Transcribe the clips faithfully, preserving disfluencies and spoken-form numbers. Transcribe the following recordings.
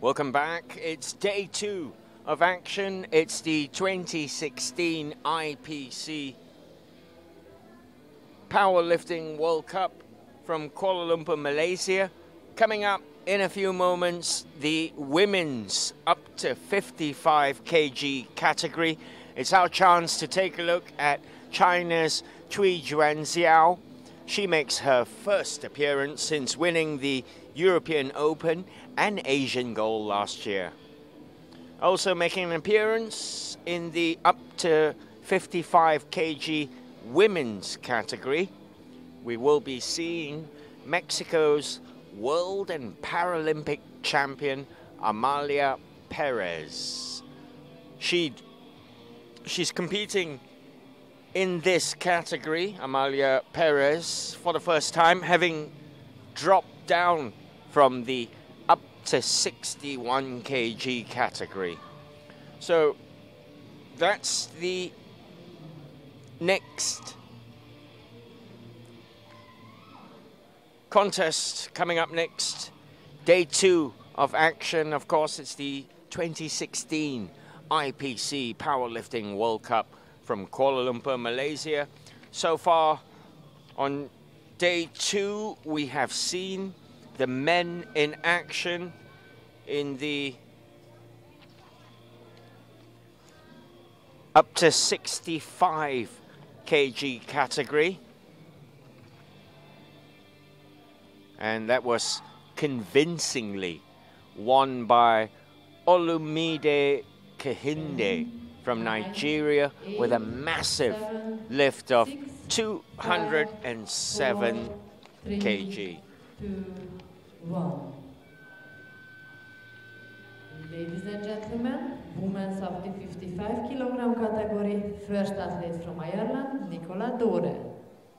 Welcome back. It's day two of action. It's the twenty sixteen I P C Powerlifting World Cup from Kuala Lumpur, Malaysia. Coming up in a few moments, the women's up to fifty-five kilograms category. It's our chance to take a look at China's Cui Juanxiao. She makes her first appearance since winning the European Open and Asian Gold last year. Also making an appearance in the up to fifty-five kilograms women's category, we will be seeing Mexico's World and Paralympic champion Amalia Perez. She, she's competing in this category, Amalia Perez, for the first time, having dropped down from the up to sixty-one kilograms category. So that's the next contest coming up next. Day two of action. Of course, it's the twenty sixteen I P C Powerlifting World Cup from Kuala Lumpur, Malaysia. So far on day two, we have seen the men in action in the up to sixty-five kilograms category. And that was convincingly won by Olumide Kehinde from Nigeria with a massive lift of two hundred seven kilograms. Ladies and gentlemen, women's up to fifty-five kilogram category, first athlete from Ireland, Nicola Dore.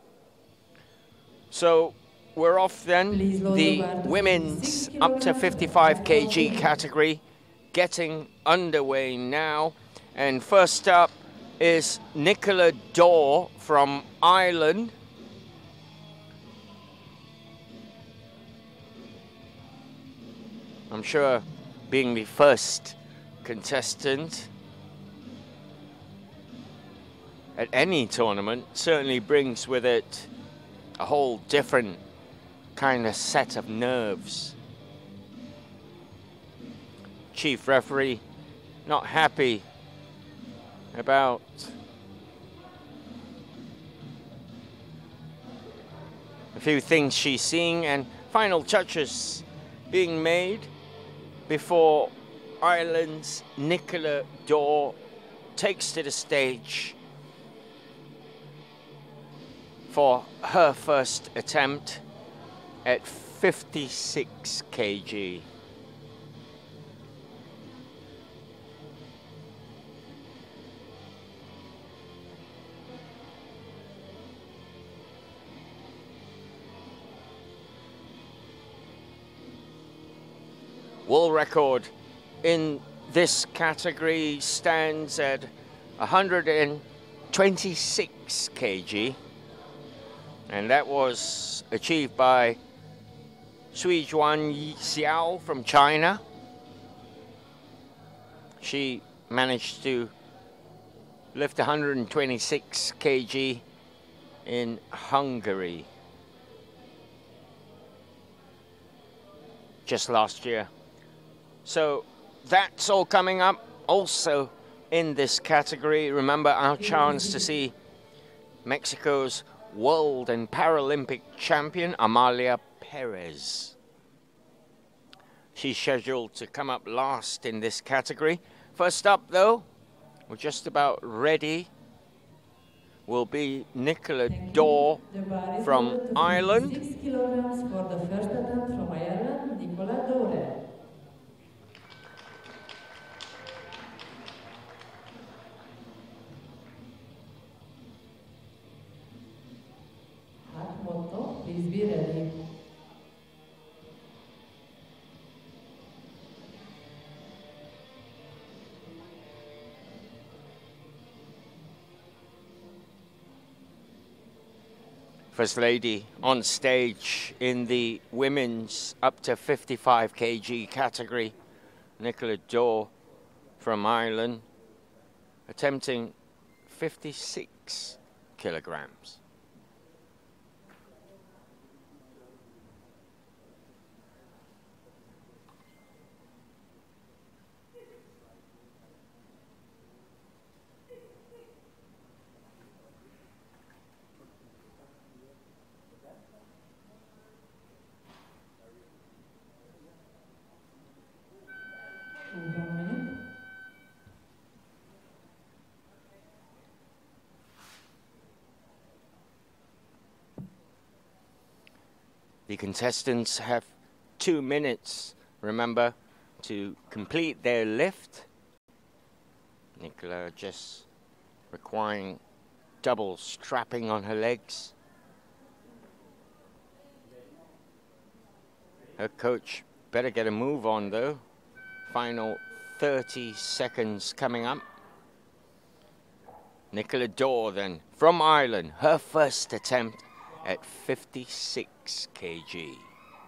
So we're off then. The women's up to fifty-five kilograms category getting underway now. And first up is Nicola Dore from Ireland. I'm sure being the first contestant at any tournament certainly brings with it a whole different kind of set of nerves. Chief referee not happy about a few things she's seeing, and final touches being made before Ireland's Nicola Dore takes to the stage for her first attempt at fifty-six kilograms. World record in this category stands at one hundred twenty-six kilograms, and that was achieved by Cui Juanxiao from China. She managed to lift one hundred twenty-six kilograms in Hungary just last year. So that's all coming up also in this category. Remember our chance to see Mexico's World and Paralympic champion, Amalia Perez. She's scheduled to come up last in this category. First up though, we're just about ready, will be Nicola Dore from Ireland. six kilograms for the first attempt from Ireland, Nicola Dore. Motto, please be ready. First Lady on stage in the women's up to fifty-five kilograms category. Nicola Daw from Ireland, attempting fifty-six kilograms. The contestants have two minutes, remember, to complete their lift. Nicola just requiring double strapping on her legs. Her coach better get a move on though. Final thirty seconds coming up. Nicola Daw then, from Ireland, her first attempt at fifty-six kilograms.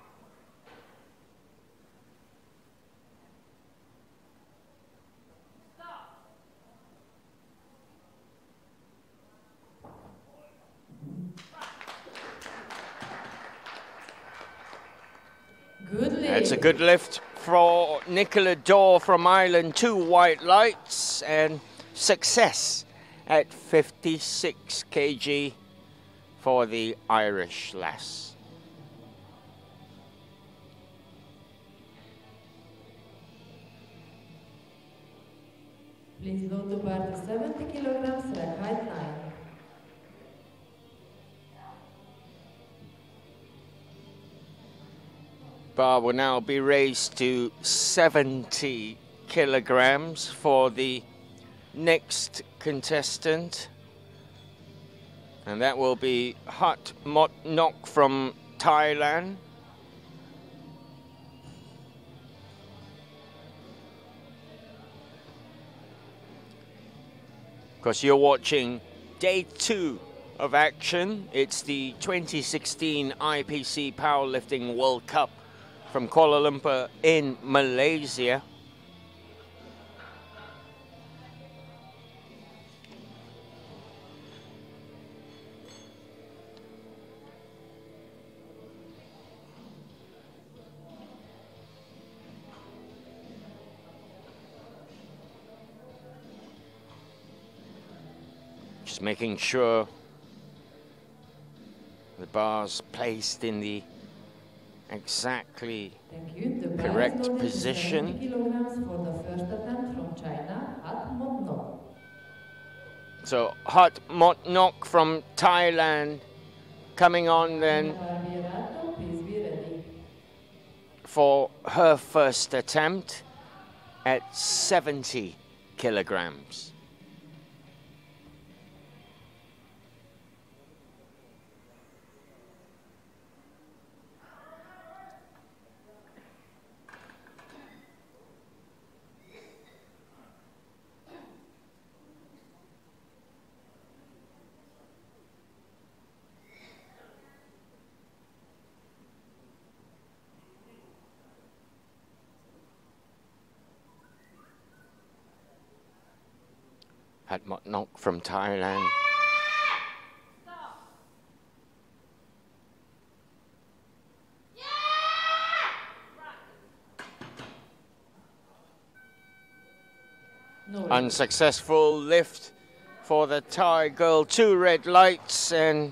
Good lift. That's a good lift for Nicola Daw from Ireland. Two white lights and success at fifty-six kilograms for the Irish lass. Please load the bar to seventy kilograms rack height nine. Bar will now be raised to seventy kilograms for the next contestant. And that will be Hat Mot Nok from Thailand. Because you're watching day two of action. It's the twenty sixteen I P C Powerlifting World Cup from Kuala Lumpur in Malaysia. Just making sure the bar's placed in the exactly correct position. Kilograms for the first attempt from China, Hat Mot Nok. So Hat Mot Nok from Thailand coming on then Please be ready. for her first attempt at seventy kilograms. Hat Mot Nok from Thailand. No. Unsuccessful lift for the Thai girl. Two red lights and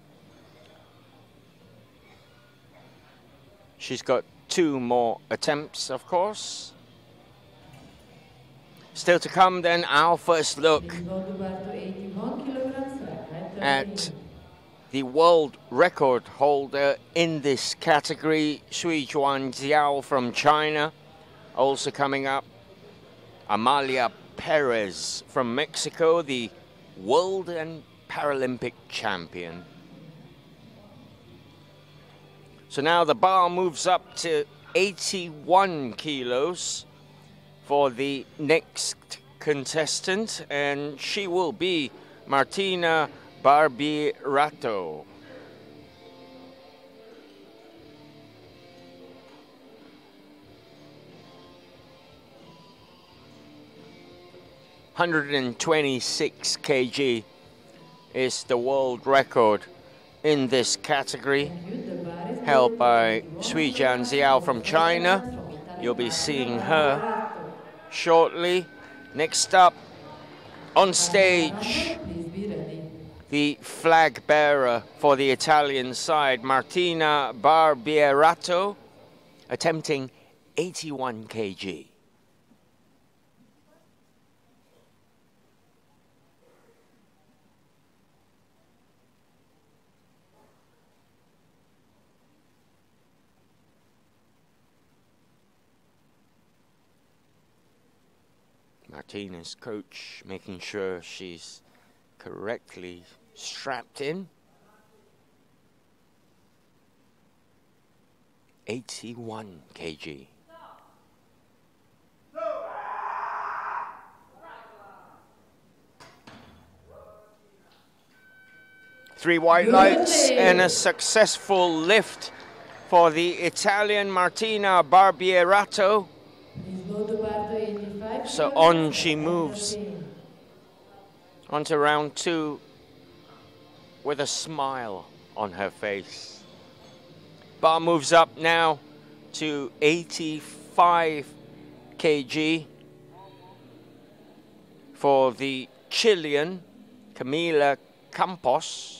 she's got two more attempts, of course. Still to come then, our first look Please load the bar to eighty-one kilograms rack height at the world record holder in this category, Shui Juan Jiao from China. Also coming up, Amalia Perez from Mexico, the world and Paralympic champion. So now the bar moves up to eighty-one kilos for the next contestant, and she will be Martina Barbirato. hundred twenty-six kilograms is the world record in this category, held by Sui Jian Xiao from China. You'll be seeing her shortly. Next up on stage, the flag bearer for the Italian side, Martina Barbierato, attempting eighty-one kilograms. Martina's coach making sure she's correctly strapped in. eighty-one kilograms. Three white lights and a successful lift for the Italian Martina Barbierato. So on she moves onto round two with a smile on her face. Bar moves up now to eighty-five kilograms for the Chilean Camila Campos.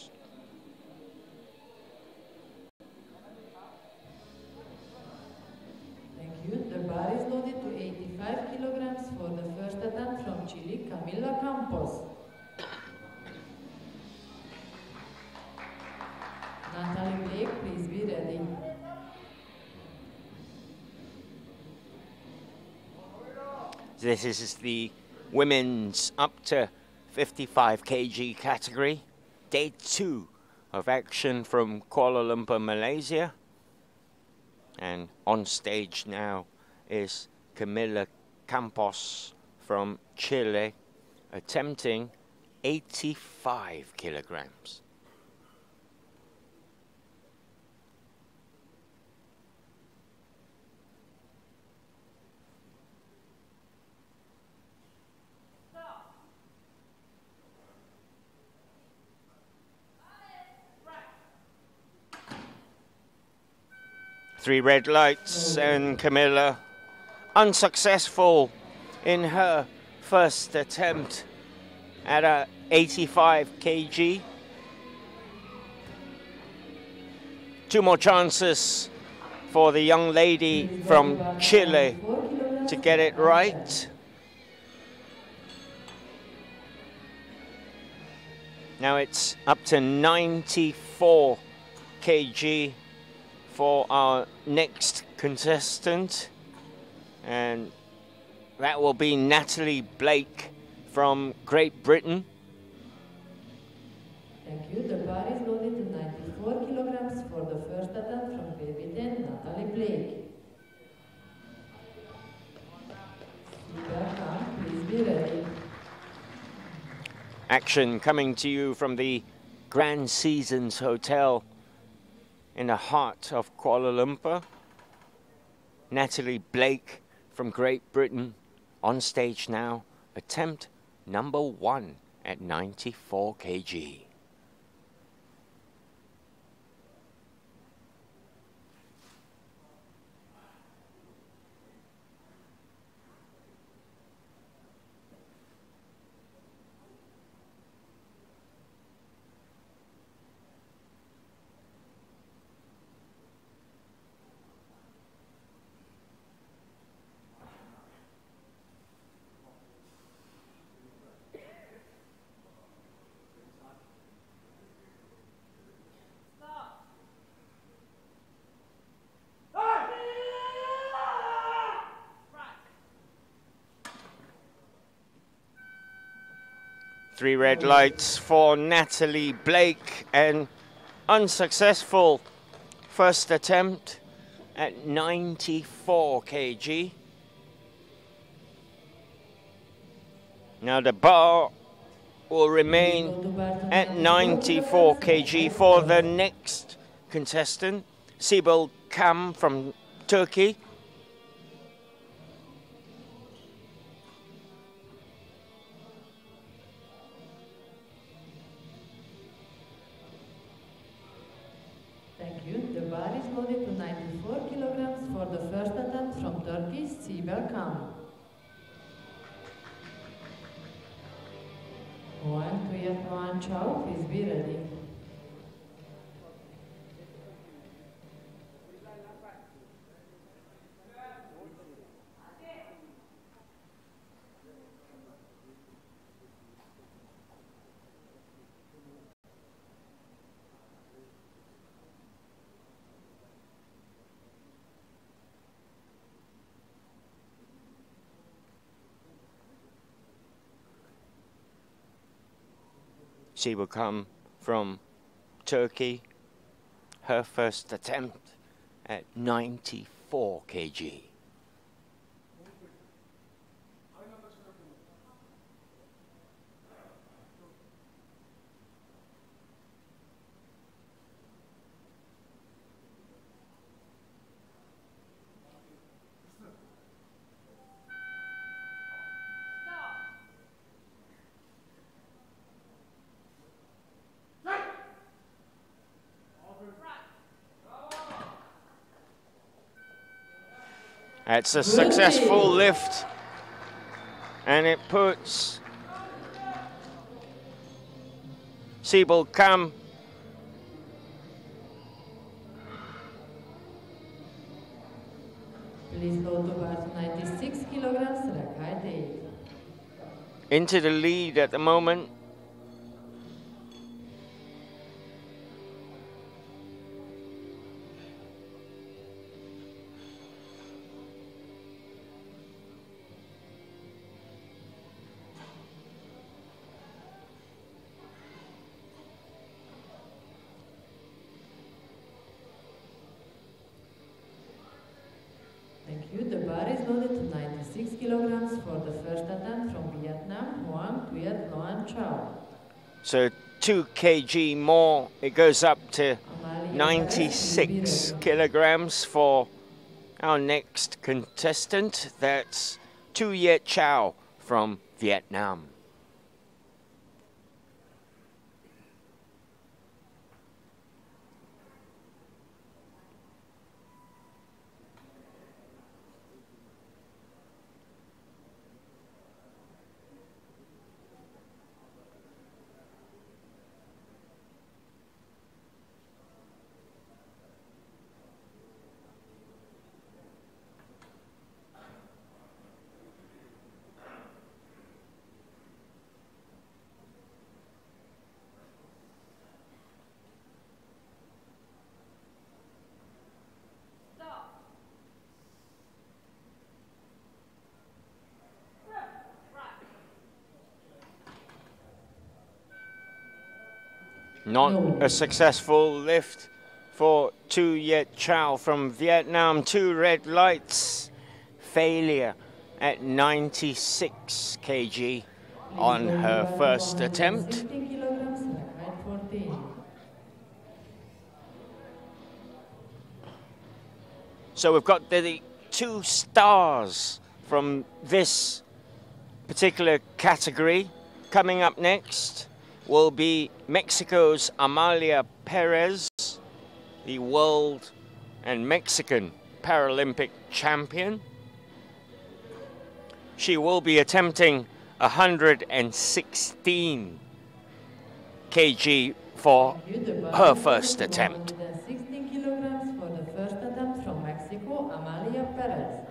Thank you. The bar is loaded to eighty-five kilograms for the first attempt from Chile, Camila Campos. Natalie Blake, please be ready. This is the women's up to fifty-five kilograms category. Day two of action from Kuala Lumpur, Malaysia. And on stage now is Camila Campos from Chile, attempting eighty-five kilograms. Three red lights and Camila unsuccessful in her first attempt at a eighty-five kilograms. Two more chances for the young lady from Chile to get it right. Now it's up to ninety-four kilograms for our next contestant, and that will be Natalie Blake from Great Britain. Thank you. The bar is loaded to ninety-four kilograms for the first attempt from Baby ten, Natalie Blake. Come, please be ready. Action coming to you from the Grand Seasons Hotel in the heart of Kuala Lumpur. Natalie Blake from Great Britain on stage now. Attempt number one at ninety-four kilograms. Three red lights for Natalie Blake, and unsuccessful first attempt at ninety-four kilograms. Now the bar will remain at ninety-four kilograms for the next contestant, Sibel Kam from Turkey. loaded to ninety-four kilograms for the first attempt from Turkey, Sibel Kam. One, Tuyat Noan Chow, please be ready. She will come from Turkey, her first attempt at ninety-four kilograms. It's a successful lift, and it puts Sibel Kam Please load to bar to ninety-six kilograms, Rakai Dave. into the lead at the moment. Thank you. The bar is loaded to ninety-six kilograms for the first attempt from Vietnam, Hoang Tuyat Noan Chow. So two kilograms more, it goes up to Amalia ninety-six Perez, kilograms for our next contestant. That's Tu Yet Chow from Vietnam. Not a successful lift for Tu Yet Chow from Vietnam. Two red lights. Failure at ninety-six kilograms on her first attempt. sixteen kilograms, Rakai fourteen. So we've got the, the two stars from this particular category. Coming up next will be Mexico's Amalia Perez, the world and Mexican Paralympic champion. She will be attempting one hundred sixteen kilograms for her first attempt. sixteen kilograms for the first attempt from Mexico, Amalia Perez.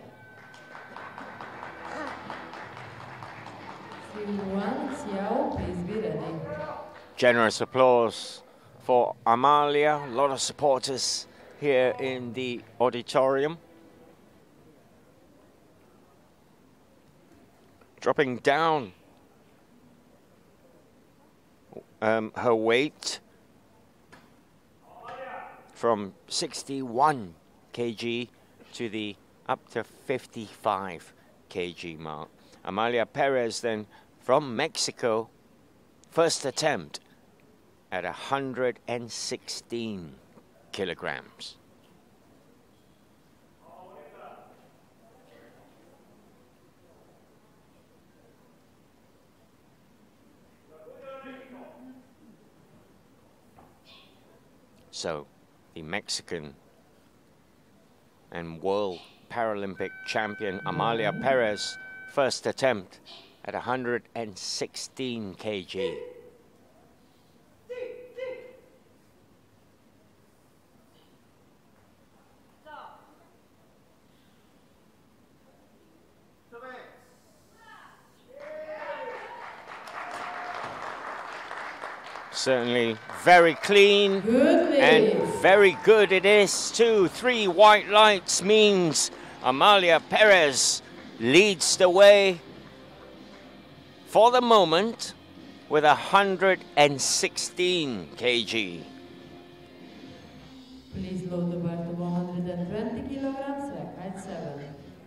Siwan Xiao, please be ready. Generous applause for Amalia. A lot of supporters here in the auditorium. Dropping down um, her weight from sixty-one kilograms to the up to fifty-five kilogram mark. Amalia Perez then from Mexico, first attempt at one hundred sixteen kilograms. So the Mexican and world Paralympic champion Amalia Perez, first attempt at one hundred sixteen kilograms. Certainly very clean and very good it is too. Three white lights means Amalia Perez leads the way for the moment with one hundred sixteen kilograms. Please load the bar to one hundred twenty kilograms, rack height seven.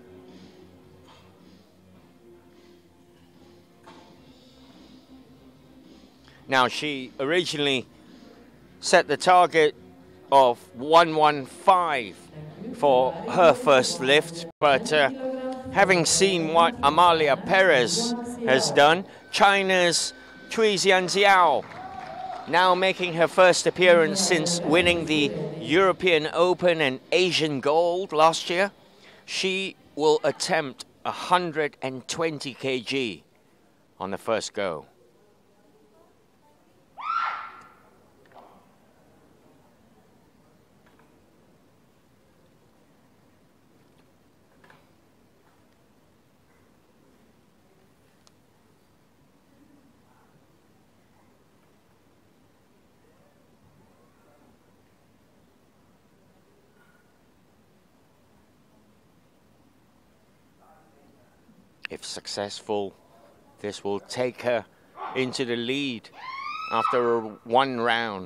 Now, she originally set the target of one fifteen for her first lift, but uh, having seen what Amalia Perez has done, China's Cui Jianjiao, now making her first appearance since winning the European Open and Asian Gold last year, she will attempt one hundred twenty kilograms on the first go. If successful, this will take her into the lead after one round.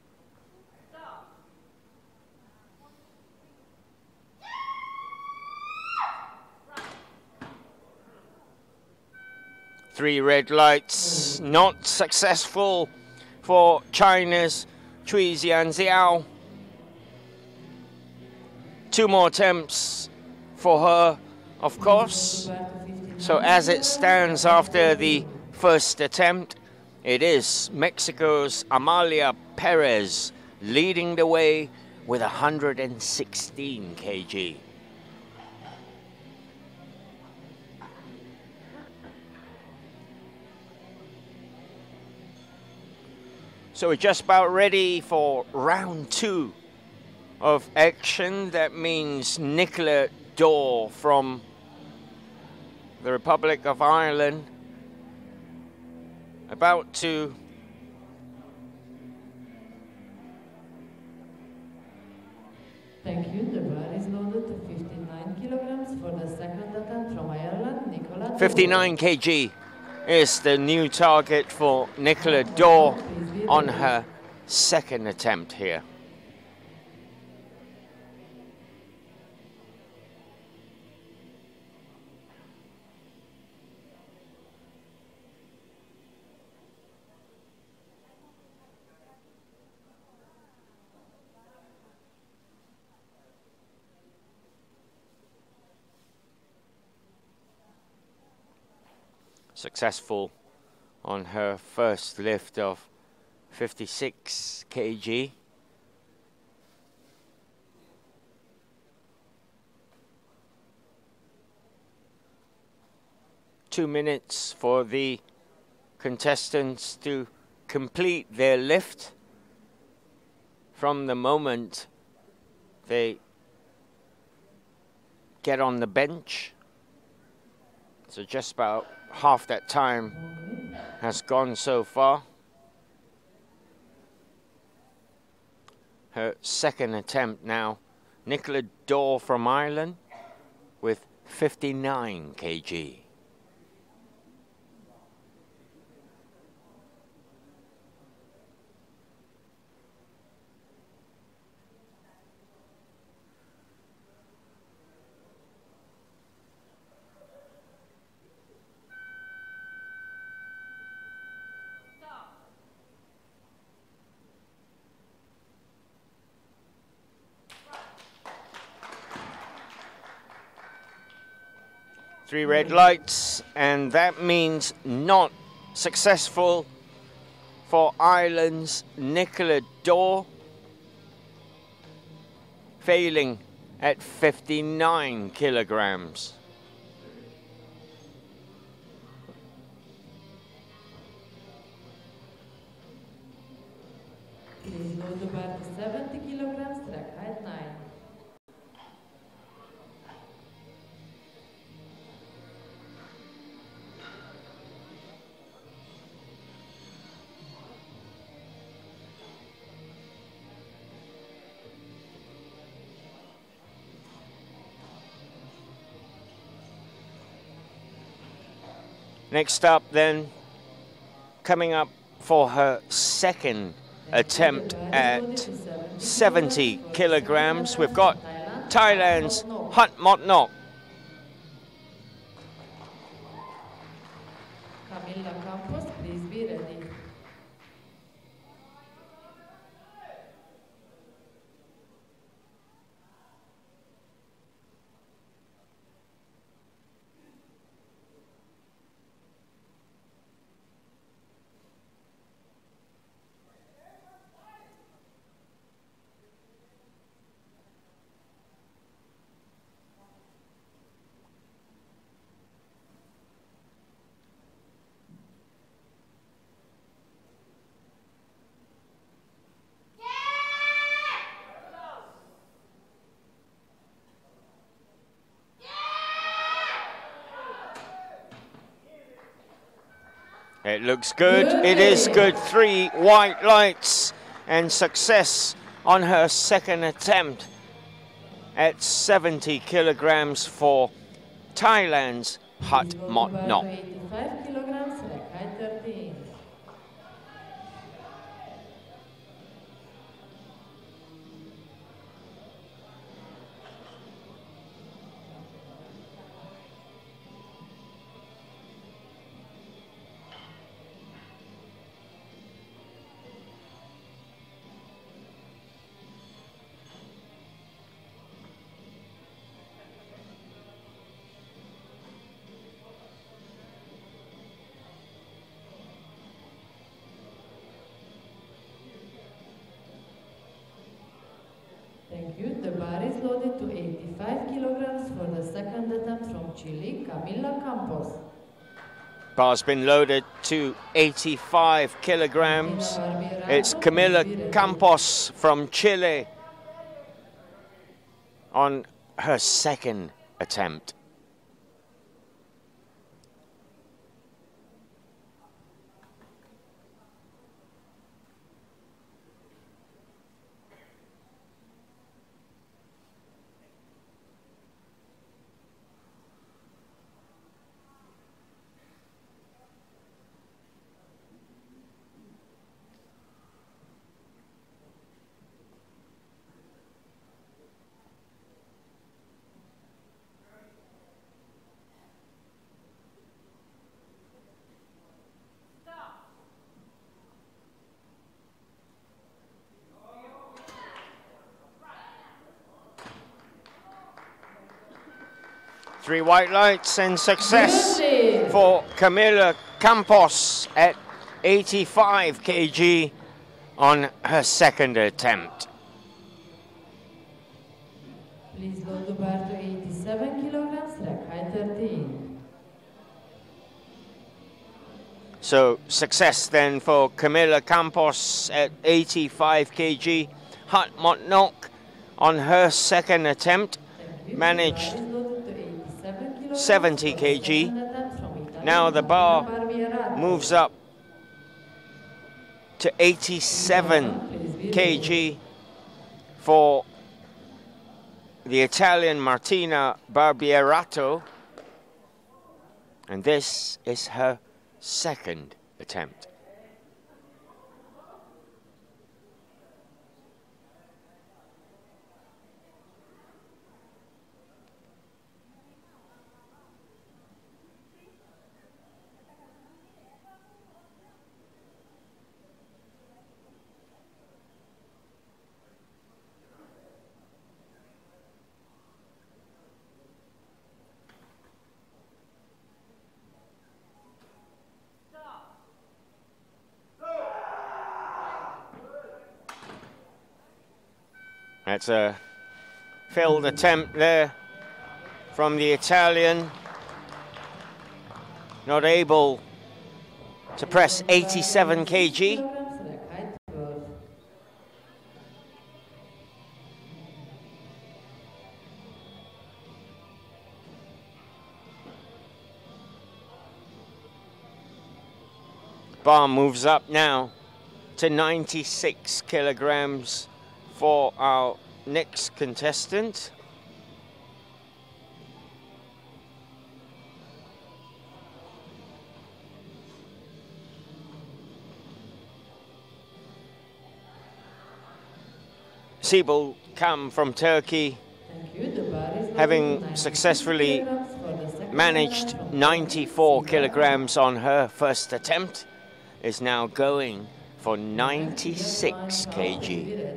Three red lights, not successful for China's Cui Jianjiao. Two more attempts for her, of course. So as it stands after the first attempt, it is Mexico's Amalia Perez leading the way with one hundred sixteen kilograms. So we're just about ready for round two of action. That means Nicola Dorr from the Republic of Ireland about to Thank you. The bar is loaded to fifty-nine kilograms for the second attempt from Ireland, Nicola Dorr. fifty-nine kilograms is the new target for Nicola Dorr on her second attempt here. Successful on her first lift of fifty-six kilograms. Two minutes for the contestants to complete their lift from the moment they get on the bench. So just about half that time has gone so far. Her second attempt now, Nicola Dorr from Ireland with fifty-nine kilograms. Three red lights, and that means not successful for Ireland's Nicola Dorr, failing at fifty-nine kilograms. Please load the bar to seventy kilograms, track height nine. Next up then, coming up for her second attempt at seventy kilograms, we've got Thailand's Hatmotnok. Camilla Campos, please be ready. It looks good. It is good. Three white lights and success on her second attempt at seventy kilograms for Thailand's Hatmotnok. eighty-five kilograms, track height thirteen. Thank you. The bar is loaded to eighty-five kilograms for the second attempt from Chile, Camilla Campos. Bar's been loaded to eighty-five kilograms. It's Camilla Campos from Chile on her second attempt. Three white lights and success for Camilla Campos at eighty-five kilograms on her second attempt. Please load the bar to eighty-seven kilograms, track height thirteen. So success then for Camilla Campos at eighty-five kilograms. Hatmotnok on her second attempt managed seventy kilograms. Now the bar moves up to eighty-seven kilograms for the Italian Martina Barbierato, and this is her second attempt. That's a Failed attempt there from the Italian. Not able to press eighty-seven kilograms. Bar moves up now to ninety-six kilograms for our next contestant. Sibel Kam from Turkey, having successfully managed ninety-four kilograms on her first attempt, is now going for ninety-six kilograms.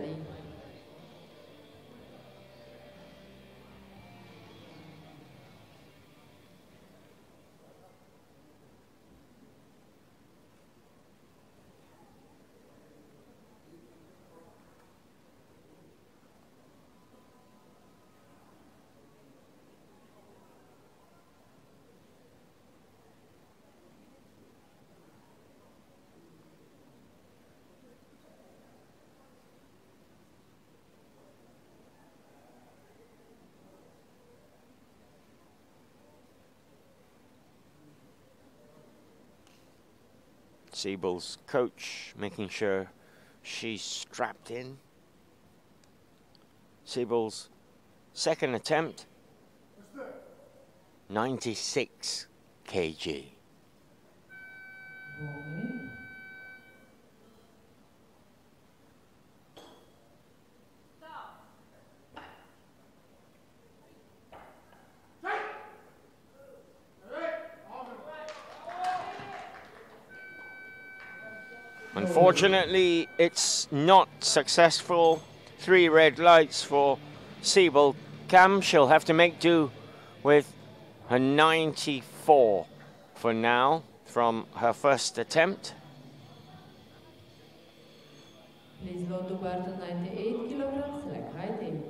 Sibel's coach making sure she's strapped in. Sibel's second attempt, ninety-six kilograms. Unfortunately, it's not successful. Three red lights for Sibel Kam. She'll have to make do with a ninety-four for now from her first attempt. Please load to bar to ninety-eight kilograms, like height eight.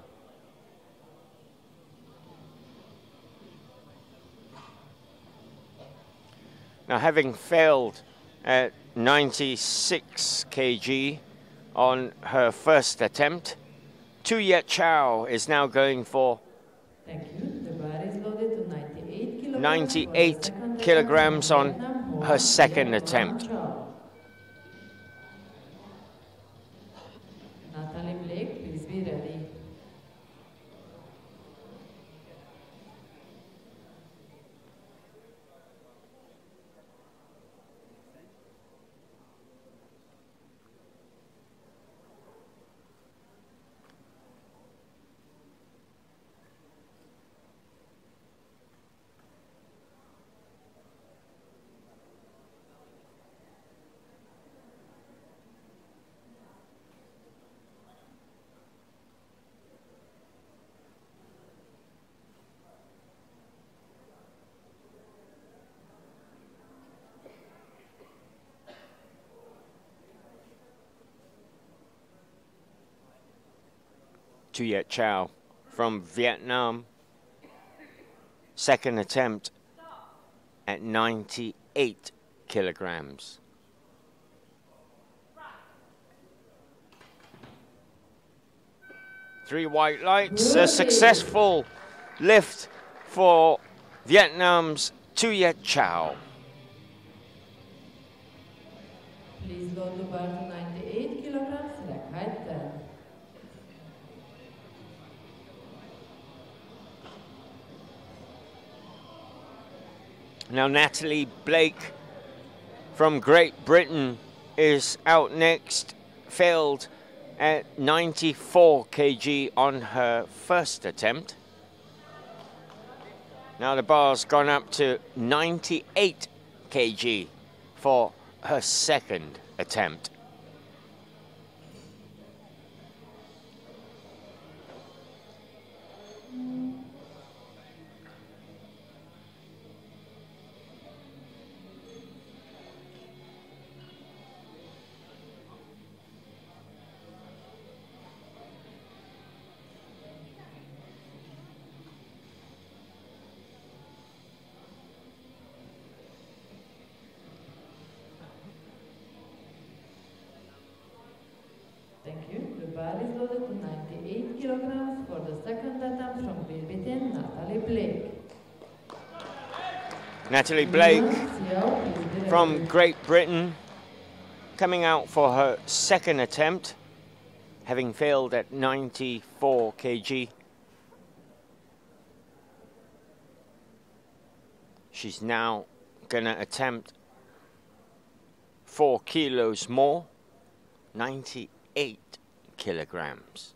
Now, having failed at ninety-six kilograms on her first attempt, Tu Yet Chow is now going for Thank you. The bar is loaded to ninety-eight kilograms, ninety-eight kilograms on her second attempt. Natalie Blake, please be ready. Tu Yet Chow from Vietnam. Second attempt at ninety-eight kilograms. Three white lights, a successful lift for Vietnam's Tu Yet Chow. Please load the bar to ninety-eight kilograms, like height ten. Now Natalie Blake from Great Britain is out next, failed at ninety-four kilograms on her first attempt. Now the bar's gone up to ninety-eight kilograms for her second attempt. bar is loaded to ninety-eight kilograms for the second attempt from Great Britain, Natalie Blake. Natalie Blake from Great Britain coming out for her second attempt, having failed at ninety-four kilograms. She's now gonna attempt four kilos more, ninety-eight kilograms.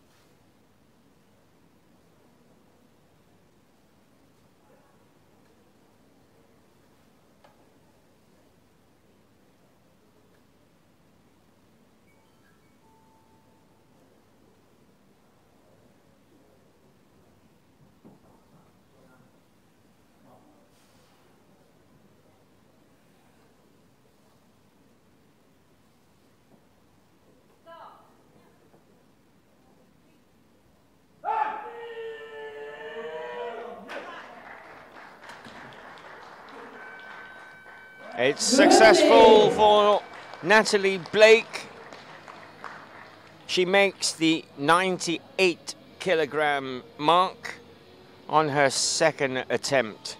It's successful for Natalie Blake. She makes the ninety-eight kilogram mark on her second attempt.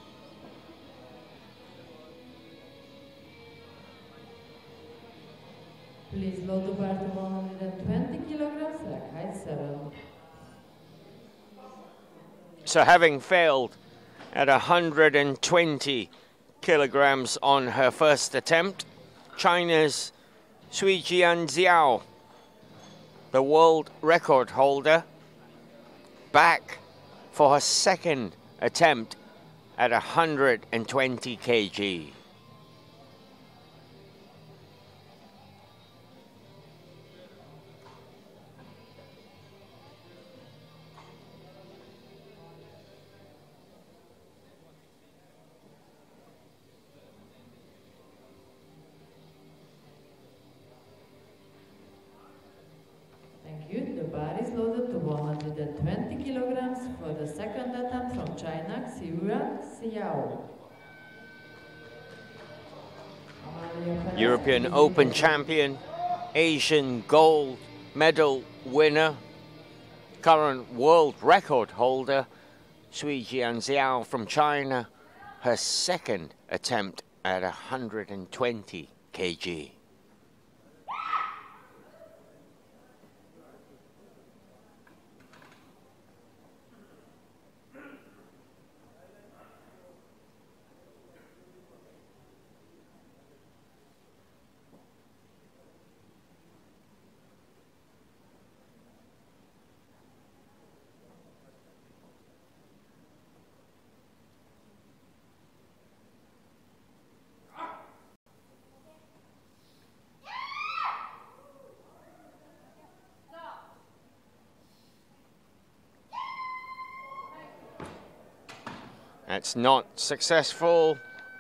Please load the bar to one hundred twenty kilograms, rack height seven. So having failed at one hundred twenty kilograms on her first attempt, China's Suijian Xiao, the world record holder, back for her second attempt at one hundred twenty kilograms. twenty kilograms for the second attempt from China, Xiuran Xiao. European Open champion, Asian gold medal winner, current world record holder, Suijian Xiao from China, her second attempt at one hundred twenty kilograms. That's not successful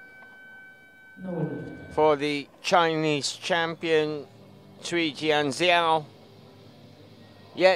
for the Chinese champion, Suijian Xiao. Yet,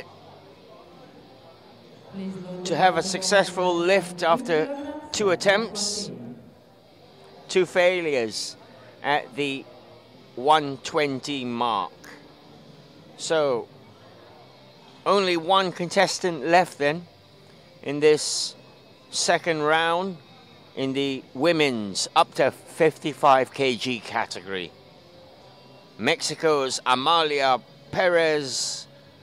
to have a successful lift after two attempts, two failures at the one twenty mark. So, only one contestant left then in this second round in the women's up to fifty-five kilograms category. Mexico's Amalia Perez,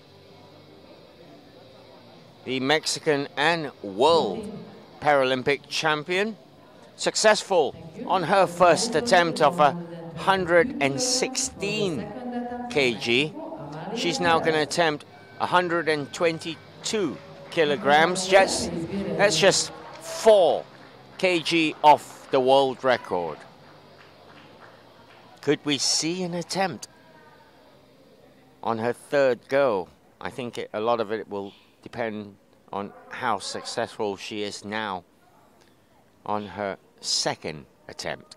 the Mexican and world Paralympic champion, successful on her first attempt of a one hundred sixteen kilograms. She's now going to attempt one hundred twenty-two kilograms. Just, that's just four kilograms off the world record. Could we see an attempt on her third go? I think it, a lot of it will depend on how successful she is now on her second attempt.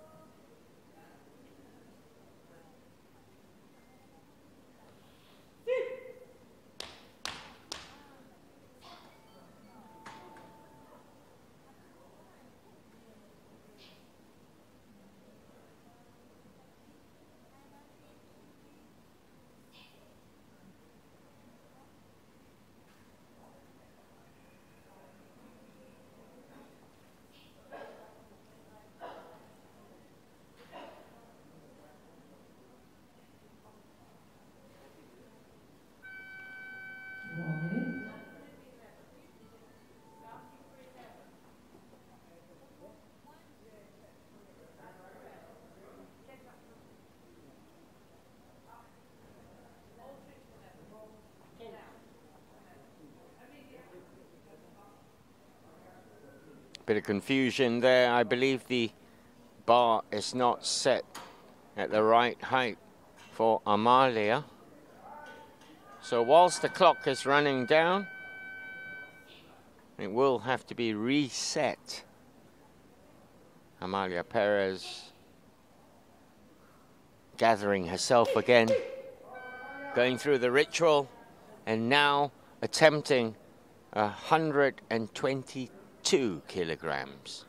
Bit of confusion there. I believe the bar is not set at the right height for Amalia. So whilst the clock is running down, it will have to be reset. Amalia Perez gathering herself again, going through the ritual, and now attempting one hundred twenty-two kilograms.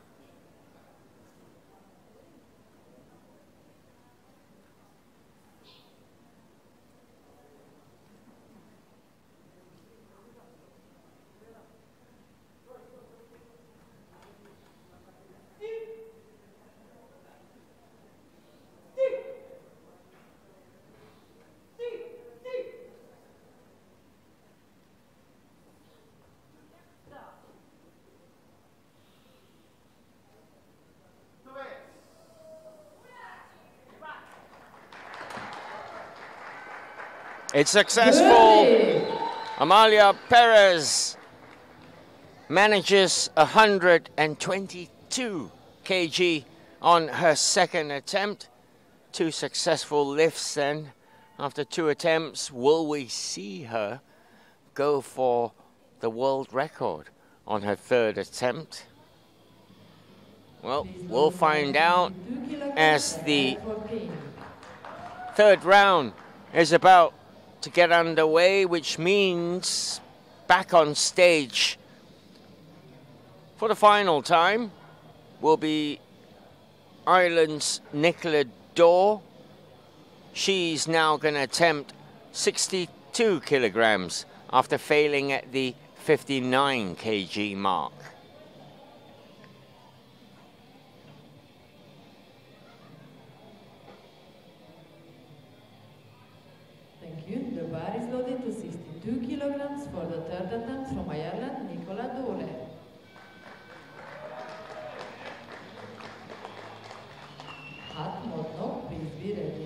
It's successful. Good. Amalia Perez manages one hundred twenty-two kilograms on her second attempt. Two successful lifts then. After two attempts, will we see her go for the world record on her third attempt? Well, we'll find out as the third round is about to get underway, which means back on stage for the final time will be Ireland's Nicola Daw. She's now going to attempt sixty-two kilograms after failing at the fifty-nine kilogram mark. The bar is loaded to sixty-two kilograms for the third attempt from Ireland, Nicola Dole. Hot Modno, please be ready.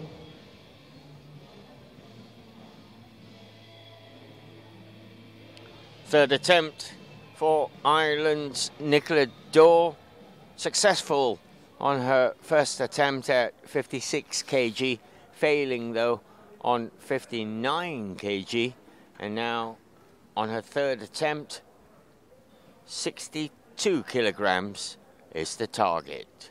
Third attempt for Ireland's Nicola Daw. Successful on her first attempt at fifty-six kilograms, failing though on fifty-nine kilograms, and now on her third attempt, sixty-two kilograms is the target.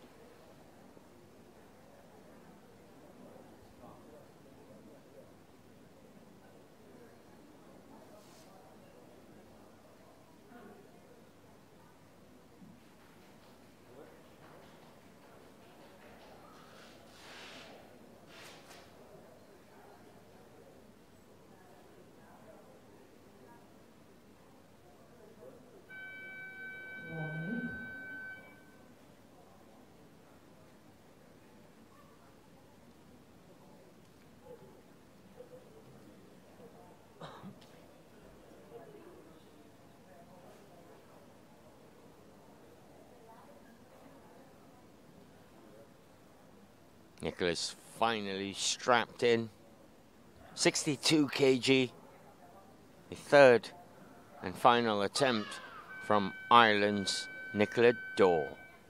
Nicola's finally strapped in. sixty-two kilograms, the third and final attempt from Ireland's Nicola Daw.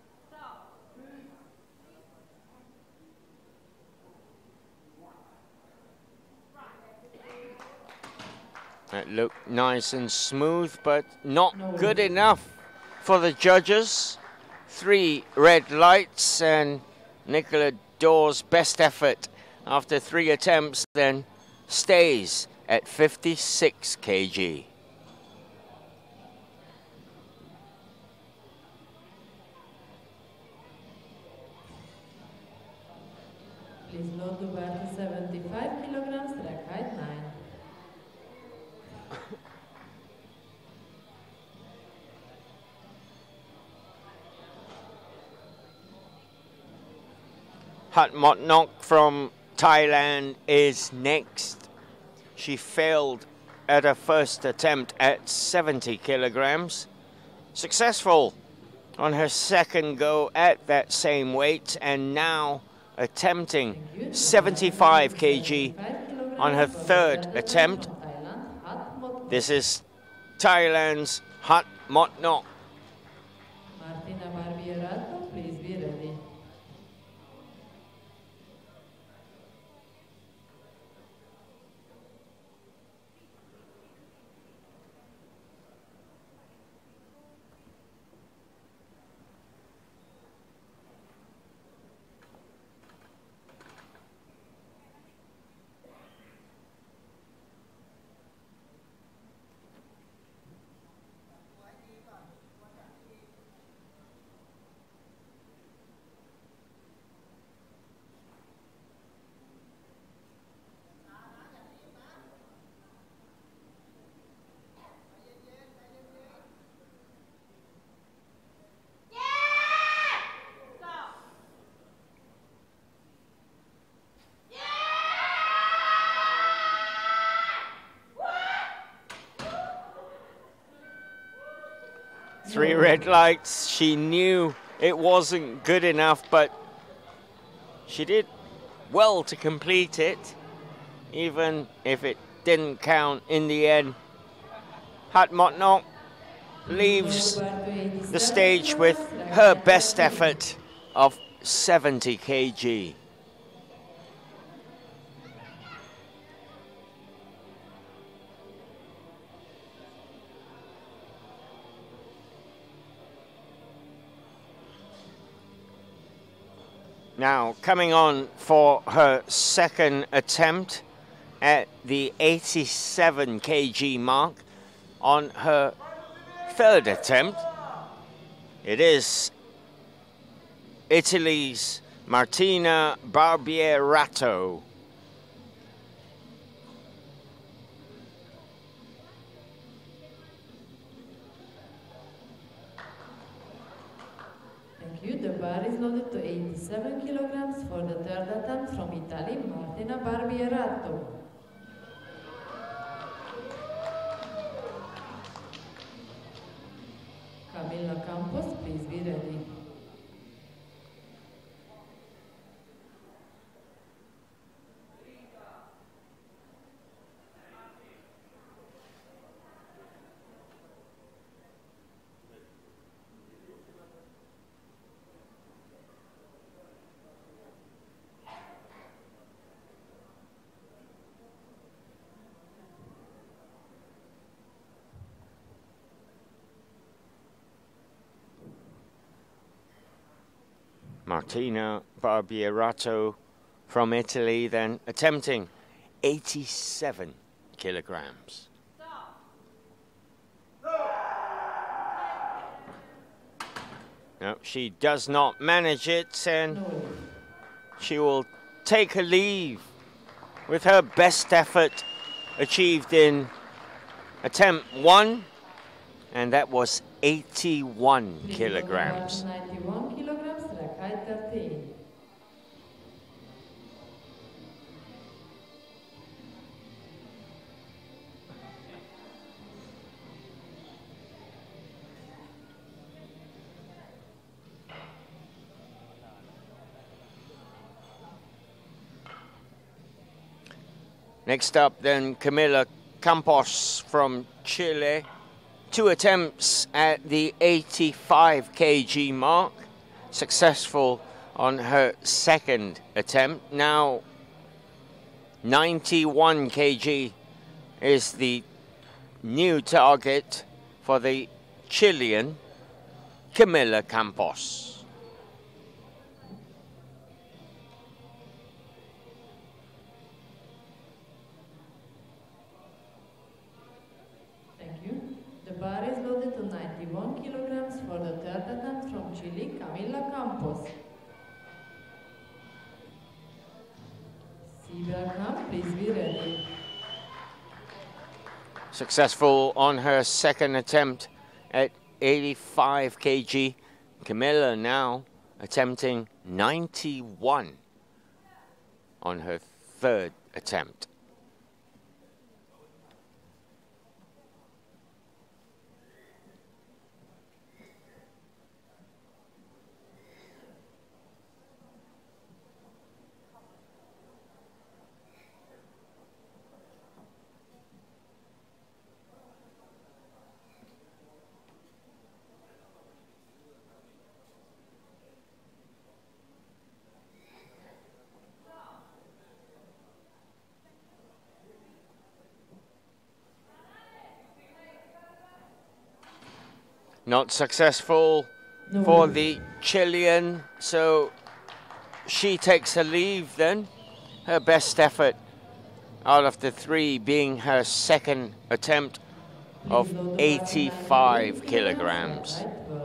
That looked nice and smooth, but not good enough for the judges. Three red lights, and Nicola Daw's best effort after three attempts then stays at fifty-six kilograms. Please load the bar to seventy-five kilograms, track height nine. Hat Motnok from Thailand is next. She failed at her first attempt at seventy kilograms. Successful on her second go at that same weight, and now attempting seventy-five kilograms on her third attempt. This is Thailand's Hat Motnok. Three red lights. She knew it wasn't good enough, but she did well to complete it, even if it didn't count in the end. Hartmotnok leaves the stage with her best effort of seventy kilograms. Now, coming on for her second attempt at the eighty-seven kilogram mark on her third attempt, it is Italy's Martina Barbierato. Thank you. The bar is loaded to eighty-seven kilograms for the third attempt from Italy, Martina Barbierato. Camilla Campos, please be ready. Martina Barbierato from Italy then attempting eighty-seven kilograms. No, she does not manage it, and she will take a leave with her best effort achieved in attempt one, and that was eighty-one kilograms. ninety-one kilograms, track height thirteen. Next up then, Camila Campos from Chile. Two attempts at the eighty-five kilogram mark, successful on her second attempt. Now ninety-one kilograms is the new target for the Chilean Camila Campos. The bar is loaded to ninety-one kilograms for the third attempt from Chile, Camila Campos. Sibraham, please be ready. Successful on her second attempt at eighty-five kilograms. Camila now attempting ninety-one on her third attempt. Not successful no. for the Chilean, so she takes a leave then. Her best effort out of the three being her second attempt of eighty-five kilograms.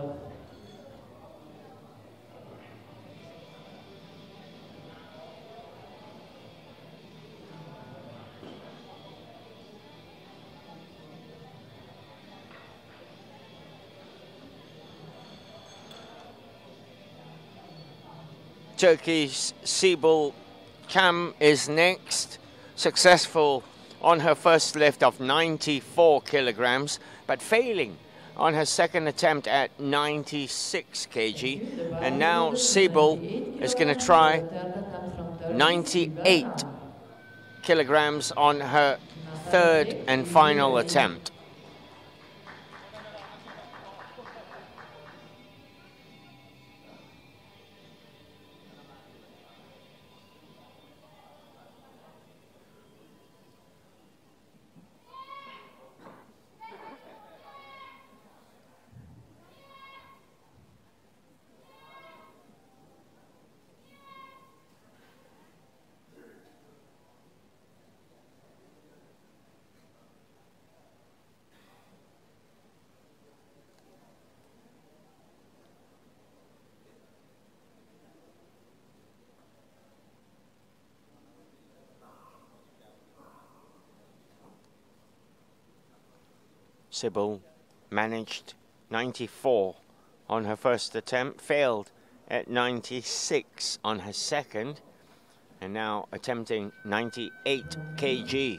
Turkey's Sibel Cam is next, successful on her first lift of ninety-four kilograms, but failing on her second attempt at ninety-six kilograms. And now Sybil is going to try ninety-eight kilograms on her third and final attempt. Sybil managed ninety-four on her first attempt, failed at ninety-six on her second, and now attempting ninety-eight kilograms.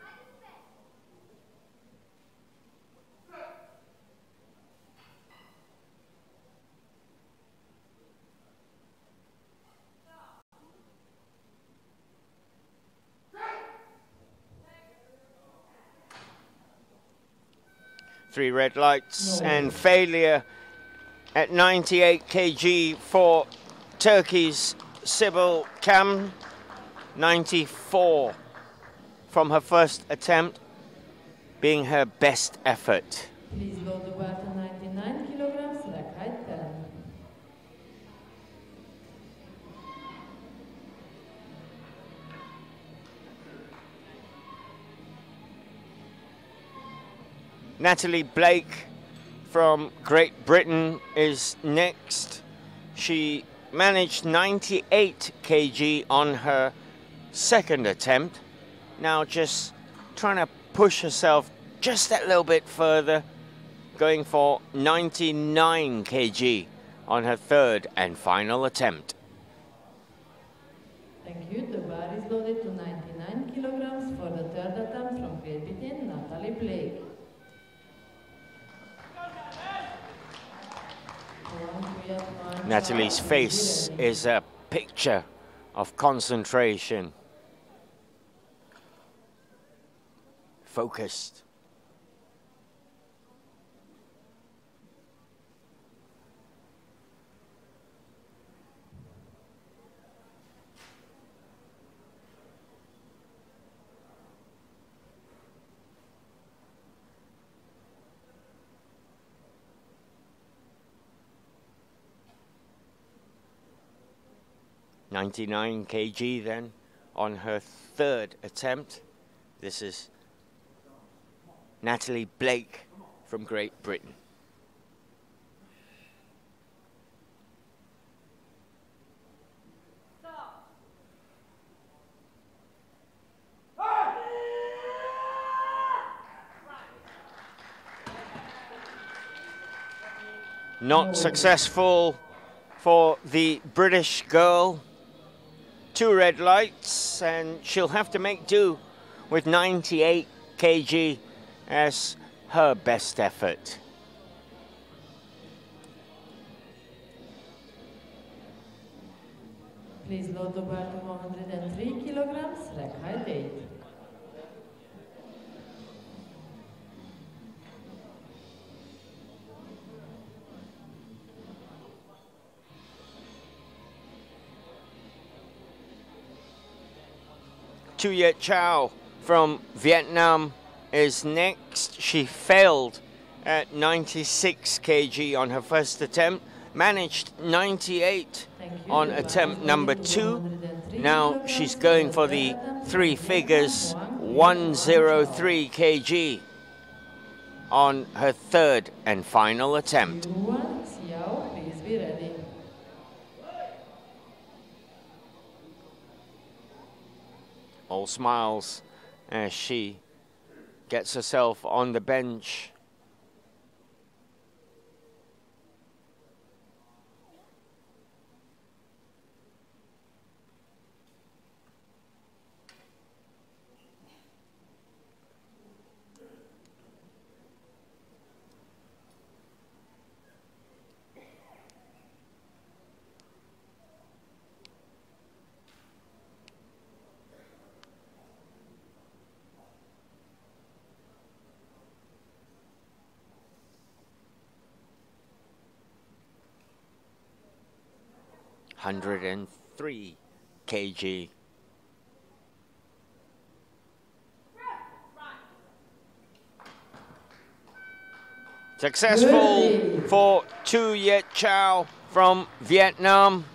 Three red lights no. and failure at ninety-eight kilograms for Turkey's Sybil Kam. ninety-four from her first attempt, being her best effort. Please load the bar to ninety-nine kilograms, rack height ten. Natalie Blake from Great Britain is next. She managed ninety-eight kilograms on her second attempt. Now just trying to push herself just that little bit further, going for ninety-nine kilograms on her third and final attempt. Thank you. The bar is loaded to ninety-nine kilograms for the third attempt from Great Britain, Natalie Blake. Natalie's face is a picture of concentration. Focused. ninety-nine kilograms then on her third attempt. This is Natalie Blake from Great Britain. Not successful for the British girl. Two red lights, and she'll have to make do with ninety-eight kilograms as her best effort. Please load the bar to one hundred three kilograms, rack height eight. Tuyet Chow from Vietnam is next. She failed at ninety-six kilograms on her first attempt, managed ninety-eight on attempt number two. Now she's going for the three figures, one hundred three kilograms on her third and final attempt. Please be ready. All smiles as she gets herself on the bench. hundred three kilograms. Successful for Tu Yet Chow from Vietnam.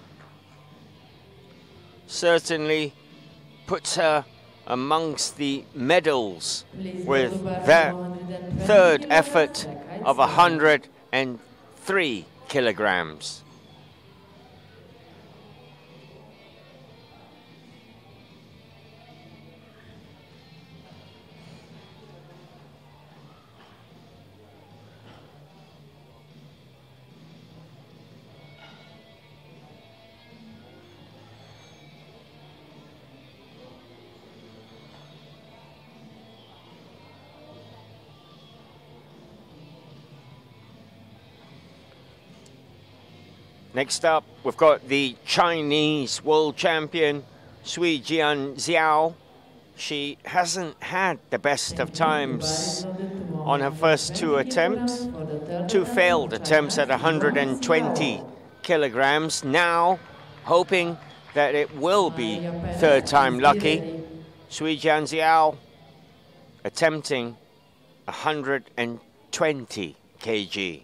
Certainly puts her amongst the medals with that third effort of one hundred three kilograms. Next up, we've got the Chinese world champion, Sui Jian Xiao. She hasn't had the best of times on her first two attempts. Two failed attempts at one hundred twenty kilograms. Now, hoping that it will be third time lucky. Sui Jian Xiao attempting one hundred twenty kilograms.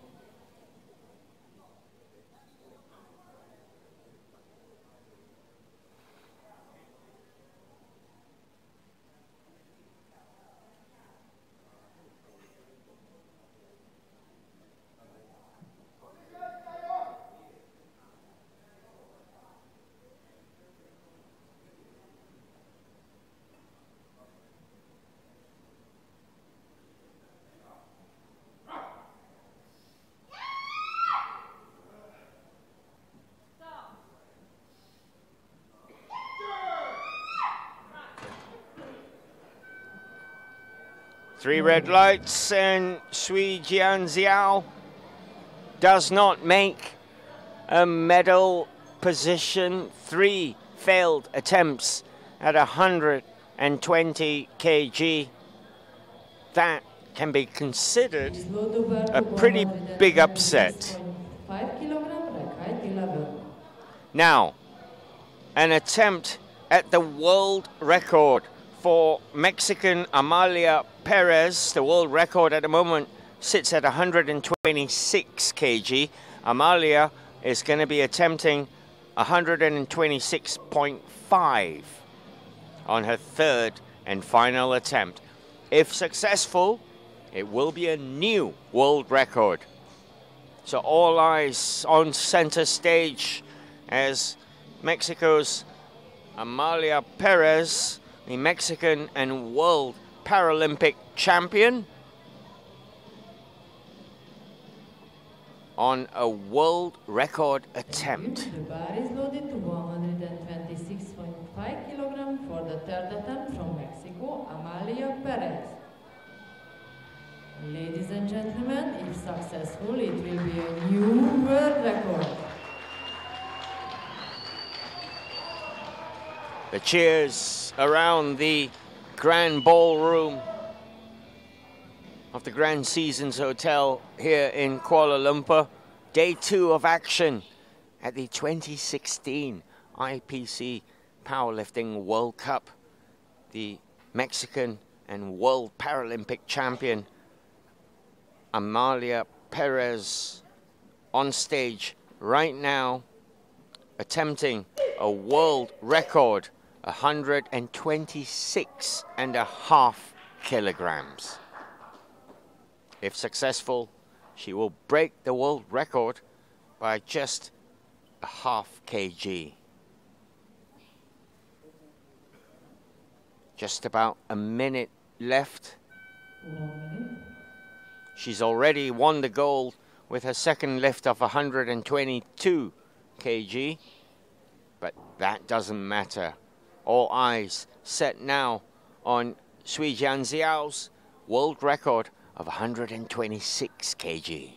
Three red lights, and Sui Jian Xiao does not make a medal position. Three failed attempts at one hundred twenty kilograms. That can be considered a pretty big upset. Now, an attempt at the world record for Mexican Amalia Perez. The world record at the moment sits at one hundred twenty-six kilograms. Amalia is going to be attempting one hundred twenty-six point five on her third and final attempt. If successful, it will be a new world record. So all eyes on center stage as Mexico's Amalia Perez, the Mexican and world Paralympic champion, on a world record attempt. The bar is loaded to one hundred twenty-six point five kilograms for the third attempt from Mexico, Amalia Perez. Ladies and gentlemen, if successful, it will be a new world record. The cheers around the Grand Ballroom of the Grand Seasons Hotel here in Kuala Lumpur. Day two of action at the twenty sixteen I P C Powerlifting World Cup. The Mexican and world Paralympic champion Amalia Perez on stage right now, attempting a world record, one hundred twenty-six and a half kilograms. If successful, she will break the world record by just a half kg. Just about a minute left. She's already won the gold with her second lift of one hundred twenty-two kilograms, but that doesn't matter. All eyes set now on Sui Jian Xiao's world record of one hundred twenty-six kilograms.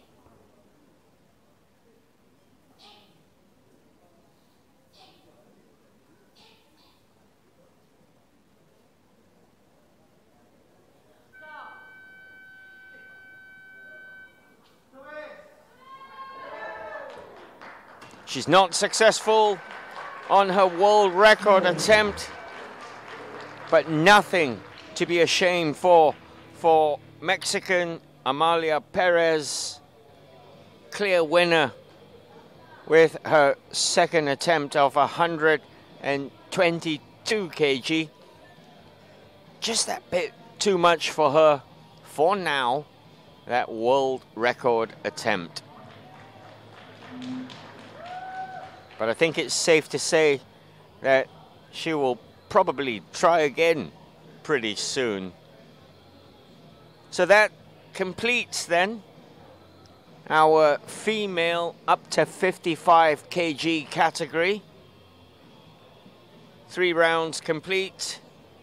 She's not successful on her world record attempt, but nothing to be ashamed for for Mexican Amalia Perez, clear winner with her second attempt of one hundred twenty-two kilograms. Just that bit too much for her for now, that world record attempt. But I think it's safe to say that she will probably try again pretty soon. So that completes then our female up to fifty-five kilograms category. Three rounds complete.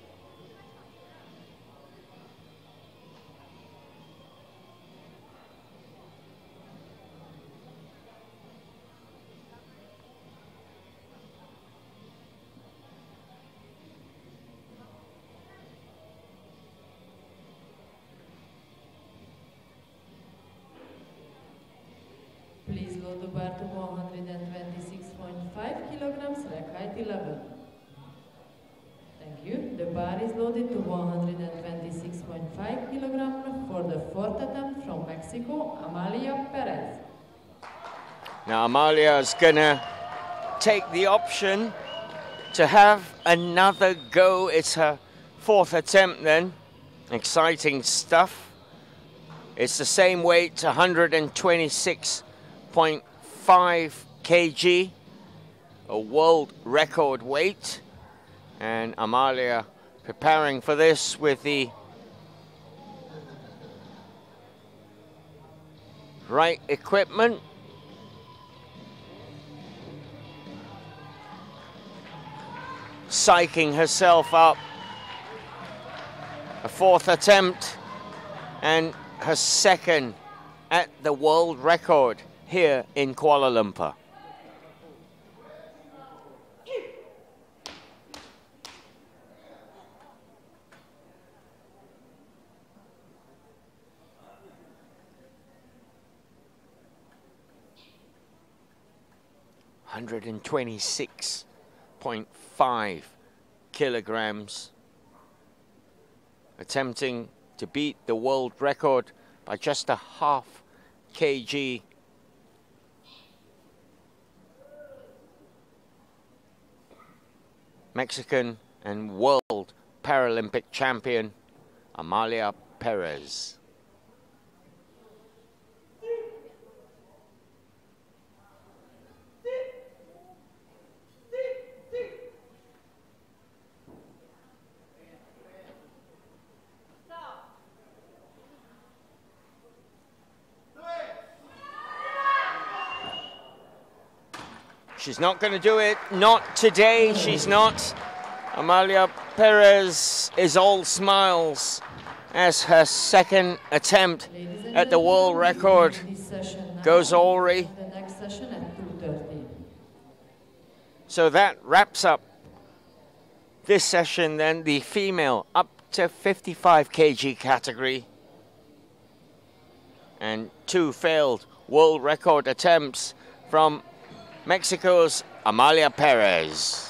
Please load the bar to one hundred twenty-six point five kilograms, rack height eleven. Thank you. The bar is loaded to one hundred twenty-six point five kilograms for the fourth attempt from Mexico, Amalia Perez. Now Amalia is gonna take the option to have another go. It's her fourth attempt then. Exciting stuff. It's the same weight, one hundred twenty-six point five kilograms, a world record weight. And Amalia preparing for this with the right equipment. Psyching herself up. A fourth attempt and her second at the world record here in Kuala Lumpur. one hundred twenty-six point five kilograms. Attempting to beat the world record by just a half kg. Mexican and world Paralympic champion Amalia Perez. She's not going to do it. Not today. She's not. Amalia Perez is all smiles as her second attempt at the world record goes awry. So that wraps up this session then, the female up to fifty-five kilograms category. And two failed world record attempts from Mexico's Amalia Perez.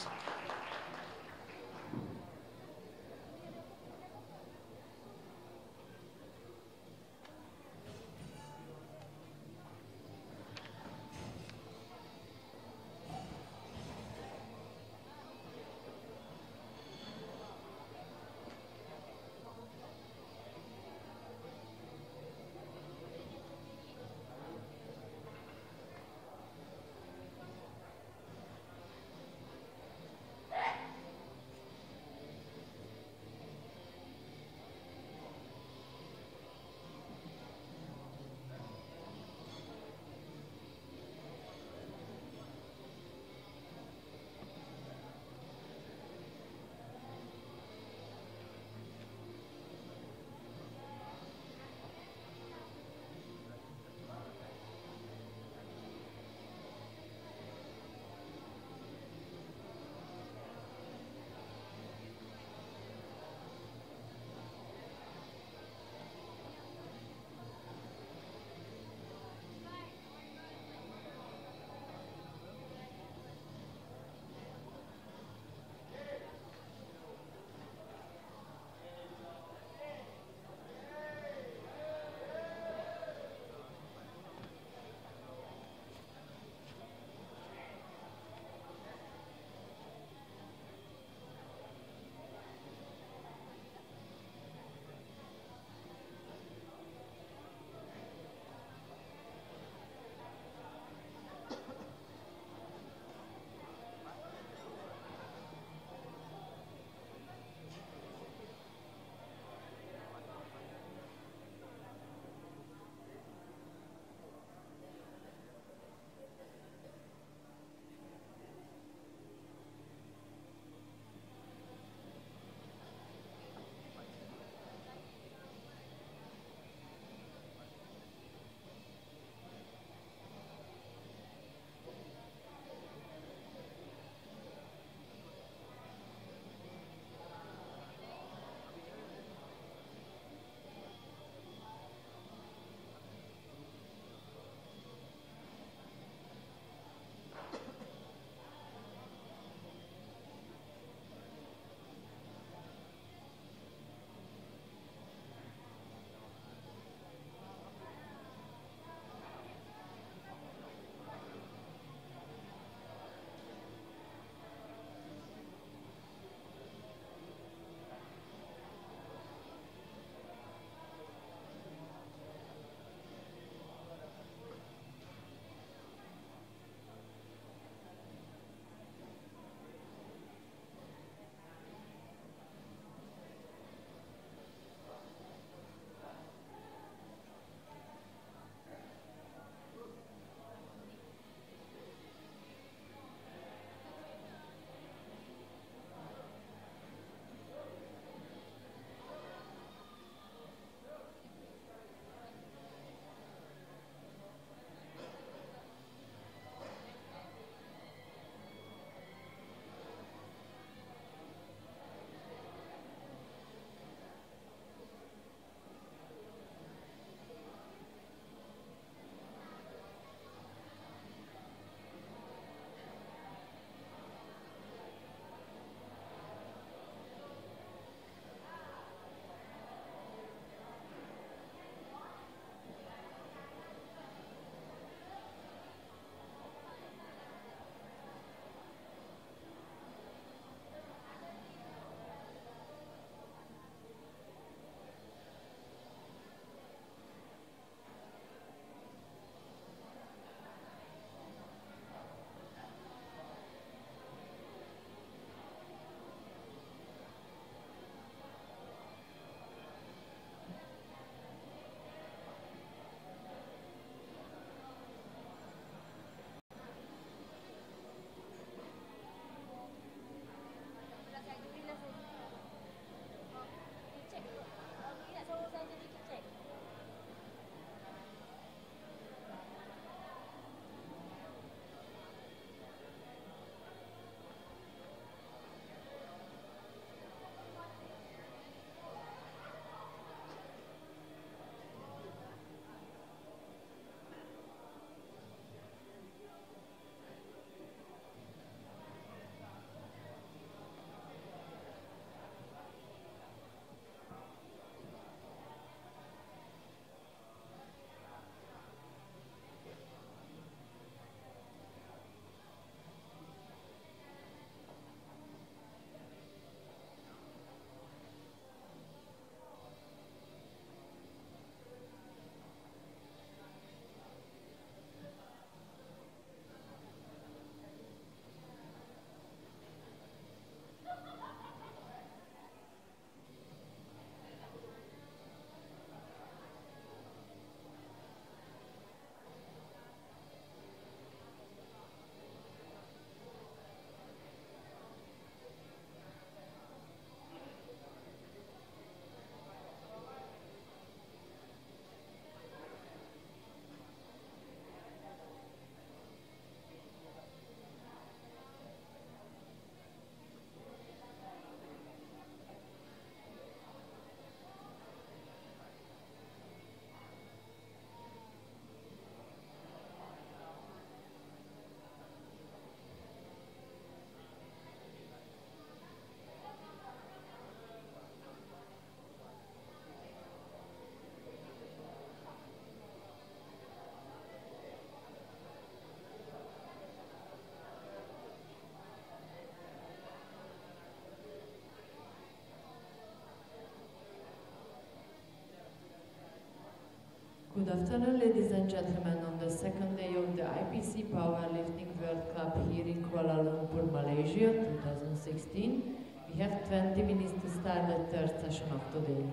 Good afternoon, ladies and gentlemen. On the second day of the I P C Powerlifting World Cup here in Kuala Lumpur, Malaysia, two thousand sixteen, we have twenty minutes to start the third session of today.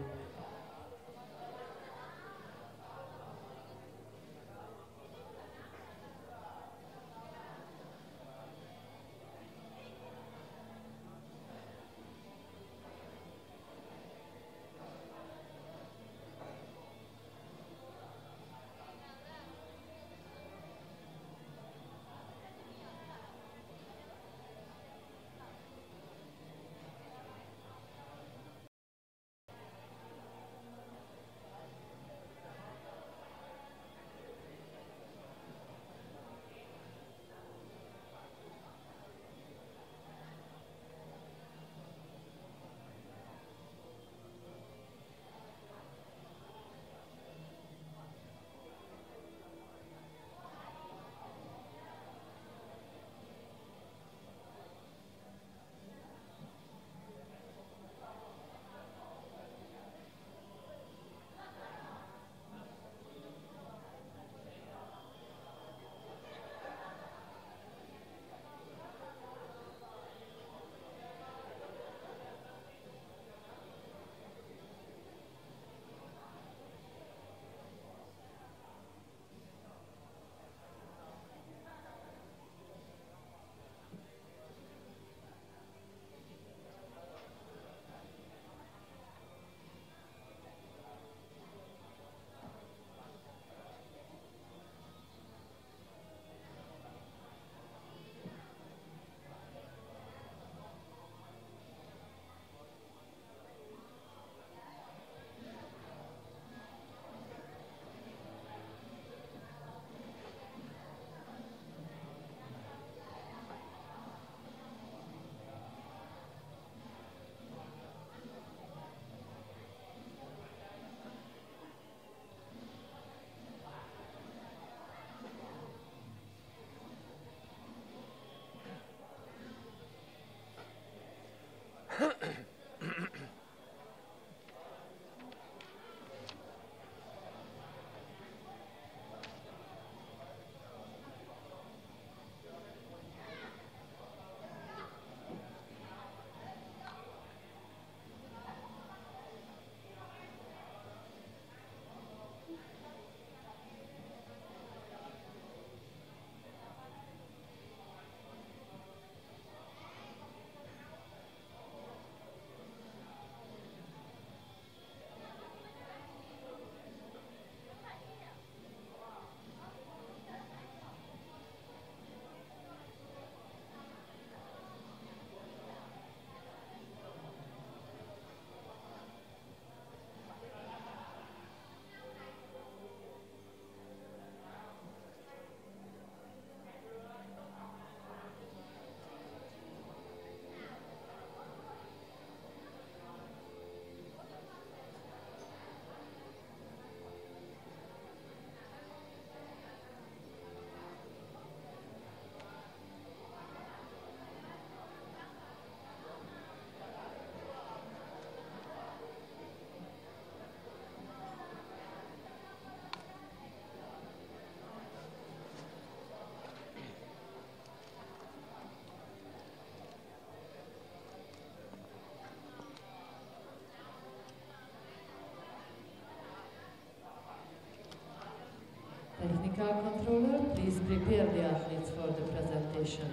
Technical controller, please prepare the athletes for the presentation.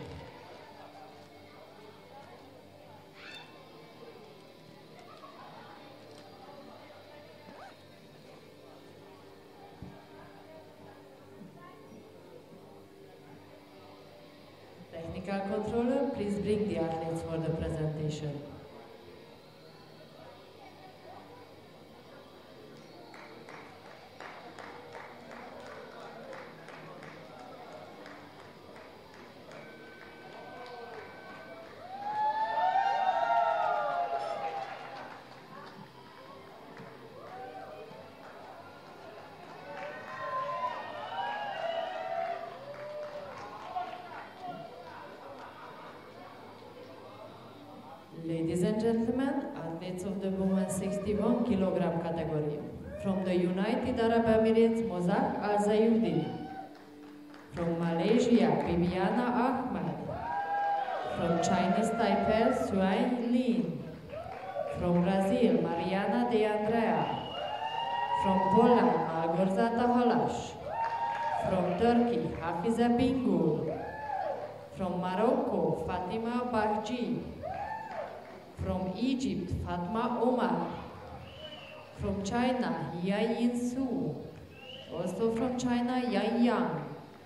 Technical controller, please bring the athletes for the presentation. Ladies and gentlemen, athletes of the women's sixty-one kilogram category. From the United Arab Emirates, Mozak Al-Zayudi. From Malaysia, Bibiana Ahmed. From Chinese Taipei, Shuai Lin. From Brazil, Mariana de Andrea. From Poland, Malgorzata Holash. From Turkey, Hafiza Bingul. From Morocco, Fatima Bahji. From Egypt, Fatma Omar. From China, Yai Yin Su. Also from China, Yan Yang.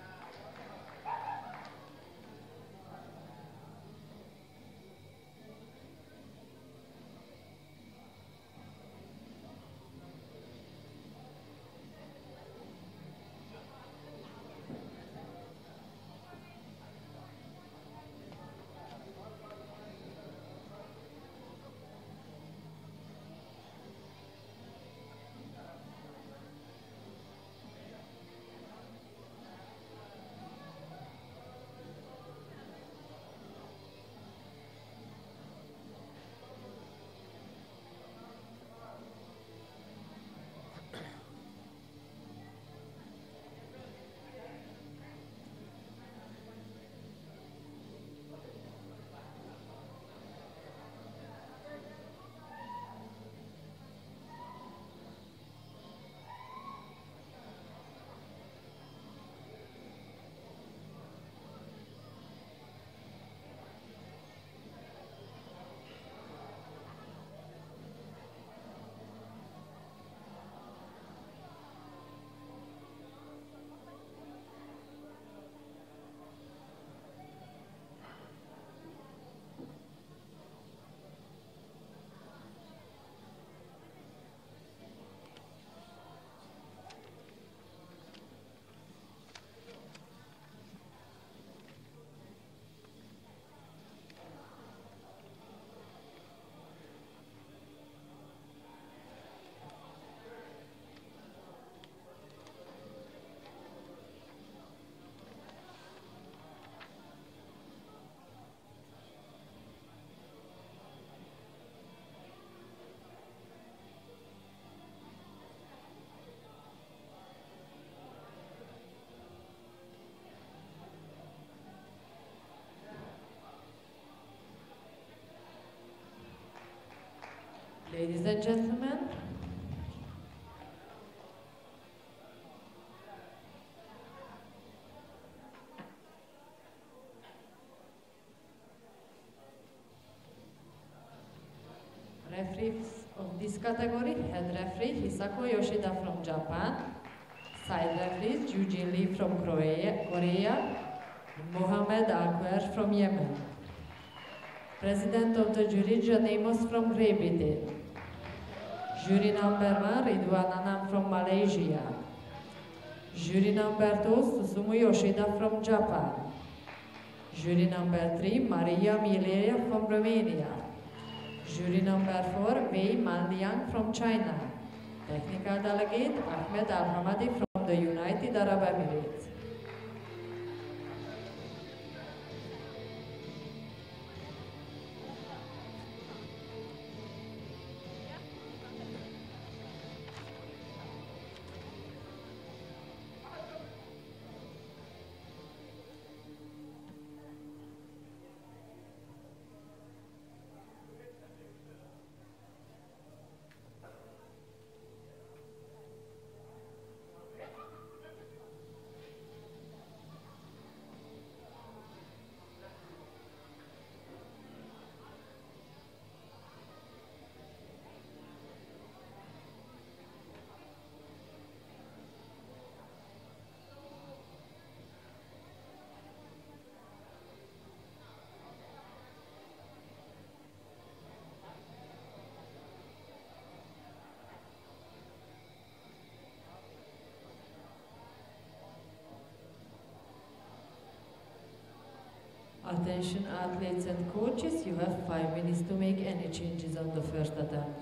Ladies and gentlemen, referees of this category, head referee Hisako Yoshida from Japan, side referees Jujin Lee from Korea, Korea and Mohamed Akwer from Yemen. President of the jury, John Amos from Great Britain. Jury number one, Ridwan Anam from Malaysia. Jury number two, Susumu Yoshida from Japan. Jury number three, Maria Mileria from Romania. Jury number four, Wei Manliang from China. Technical delegate, Ahmed Al-Hamadi from the United Arab Emirates. Attention athletes and coaches, you have five minutes to make any changes on the first attempt.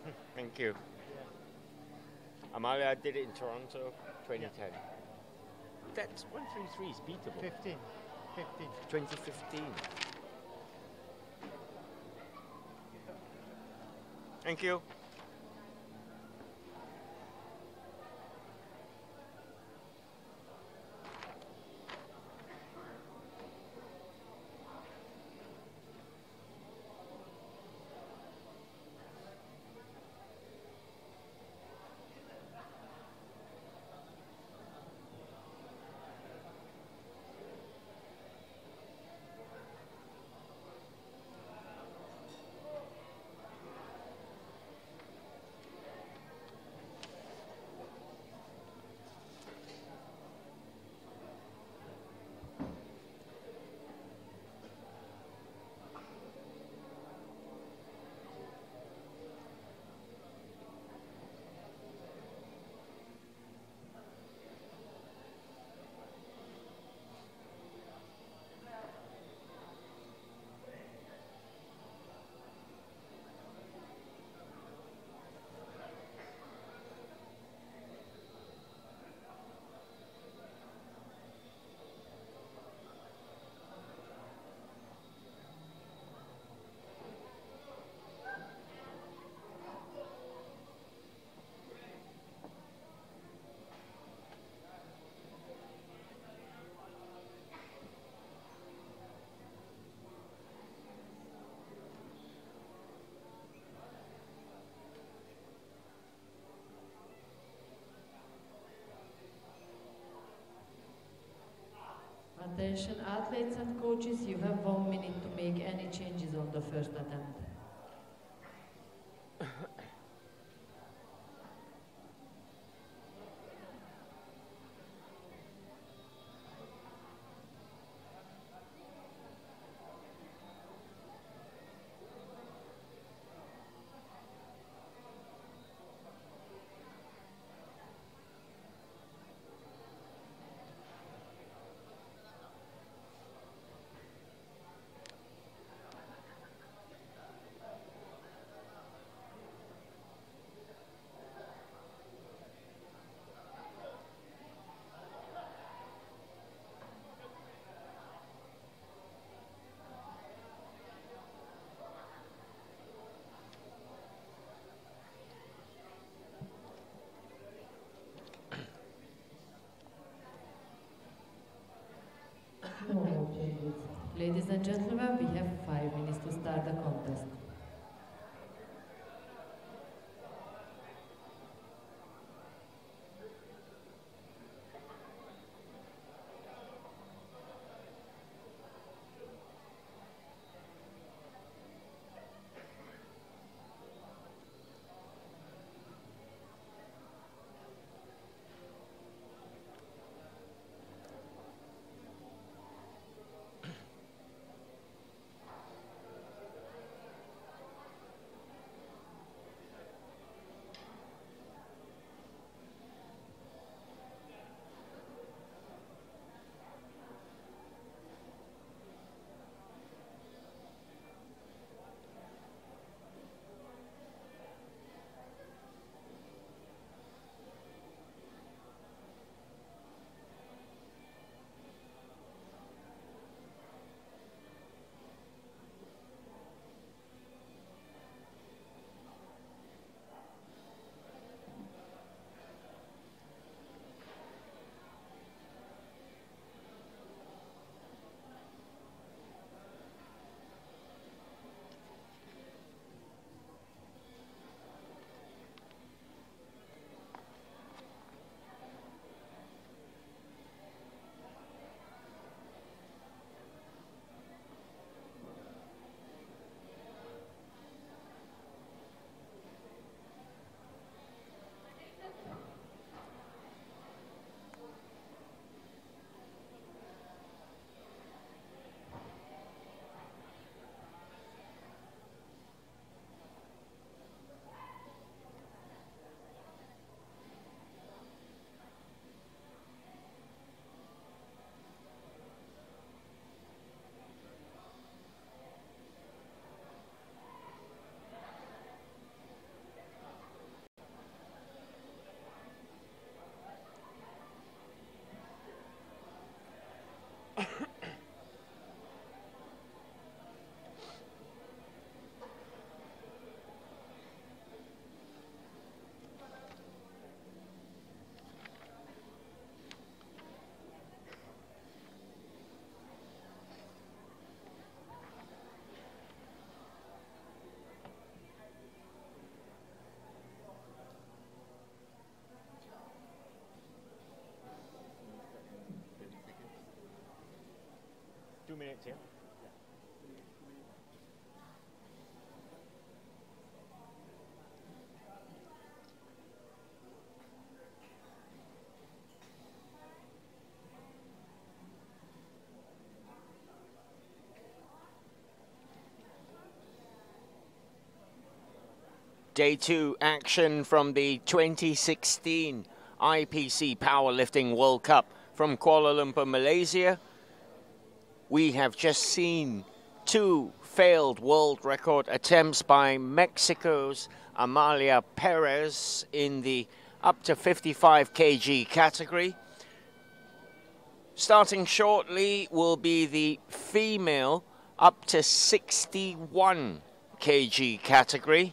Thank you. Amalia did it in Toronto, twenty ten. Yeah. That's one thirty-three is beatable. fifteen. fifteen. twenty fifteen. Thank you. Attention athletes and coaches, you have one minute to make any changes on the first attempt. No more changes. Ladies and gentlemen, we have five minutes to start the contest. minutes, yeah. Day two action from the twenty sixteen I P C Powerlifting World Cup from Kuala Lumpur, Malaysia. We have just seen two failed world record attempts by Mexico's Amalia Perez in the up to fifty-five kilogram category. Starting shortly will be the female up to sixty-one kilogram category.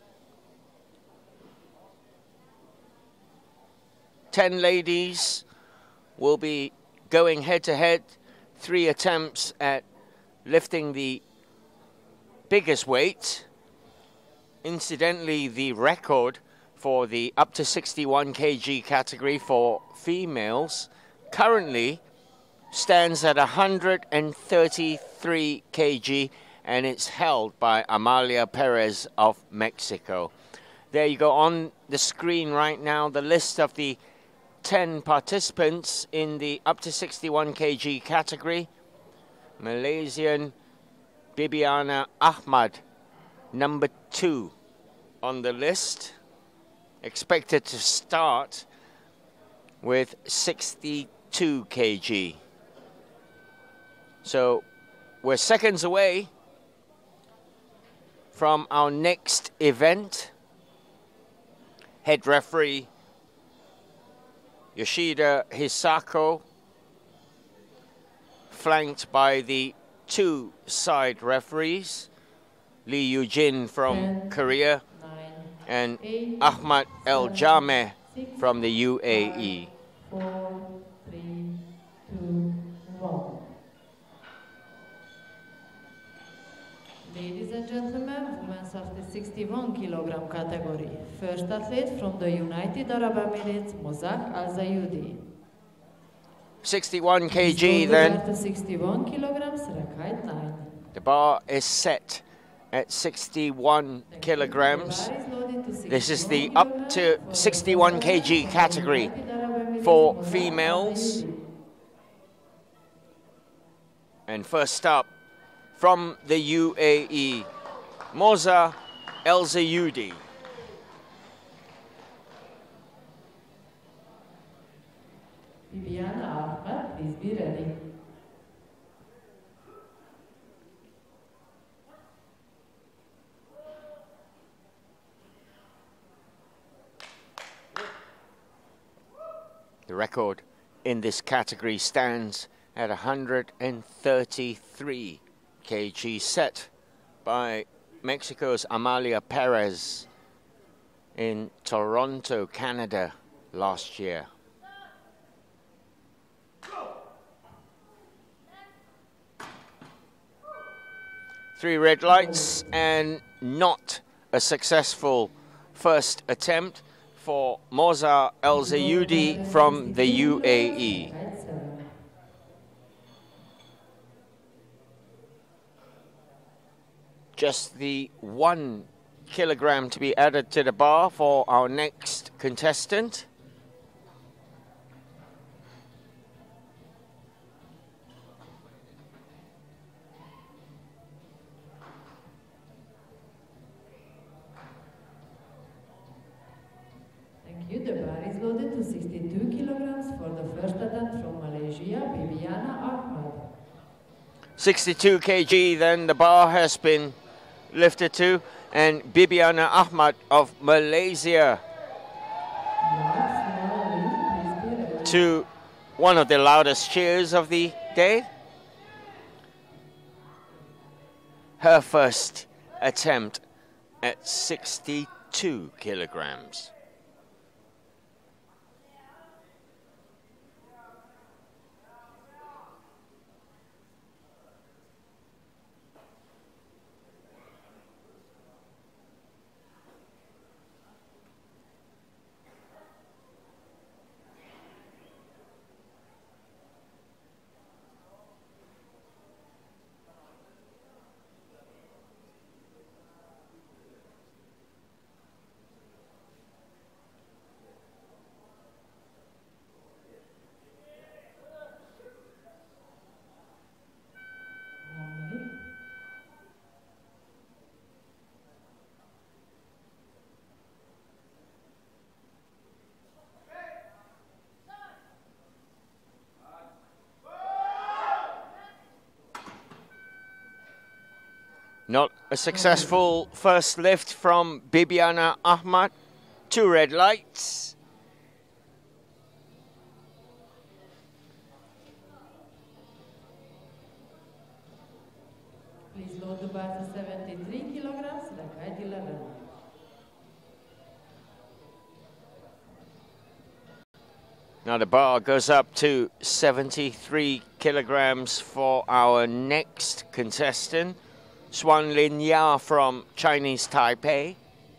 Ten ladies will be going head-to-head, three attempts at lifting the biggest weight. Incidentally, the record for the up to sixty-one kilogram category for females currently stands at one hundred thirty-three kilogram, and it's held by Amalia Perez of Mexico. There you go on the screen right now, the list of the ten participants in the up to sixty-one kilogram category. Malaysian Bibiana Ahmad, number two on the list, expected to start with sixty-two kilogram. So we're seconds away from our next event. Head referee Yoshida Hisako, flanked by the two side referees, Lee Eugene from ten, Korea nine, and eight, Ahmad El Jameh from the U A E. Five, four, three, two, one. Ladies and gentlemen, women's of the sixty-one kilogram category. First athlete from the United Arab Emirates, Mozak Al Zayudi. sixty-one kilogram then. sixty-one kilograms, Rakite nine. The bar is set at sixty-one kilograms. This is the up to sixty-one kilogram category for females. And first up, from the U A E, Moza El Zayudi. Bibiana Ahmad, please be ready. The record in this category stands at one hundred thirty-three kilogram, set by Mexico's Amalia Perez in Toronto, Canada last year. Three red lights and not a successful first attempt for Moza El Zayudi from the U A E. Just the one kilogram to be added to the bar for our next contestant. Thank you. The bar is loaded to sixty-two kilograms for the first attempt from Malaysia, Bibiana Ahmad. sixty-two kilogram then the bar has been lifted to, and Bibiana Ahmad of Malaysia to one of the loudest cheers of the day. Her first attempt at sixty-two kilograms. A successful first lift from Bibiana Ahmad. Two red lights. Please load the bar to seventy-three kilograms, like height eleven. Now the bar goes up to seventy-three kilograms for our next contestant, Xuan Lin Ya from Chinese Taipei.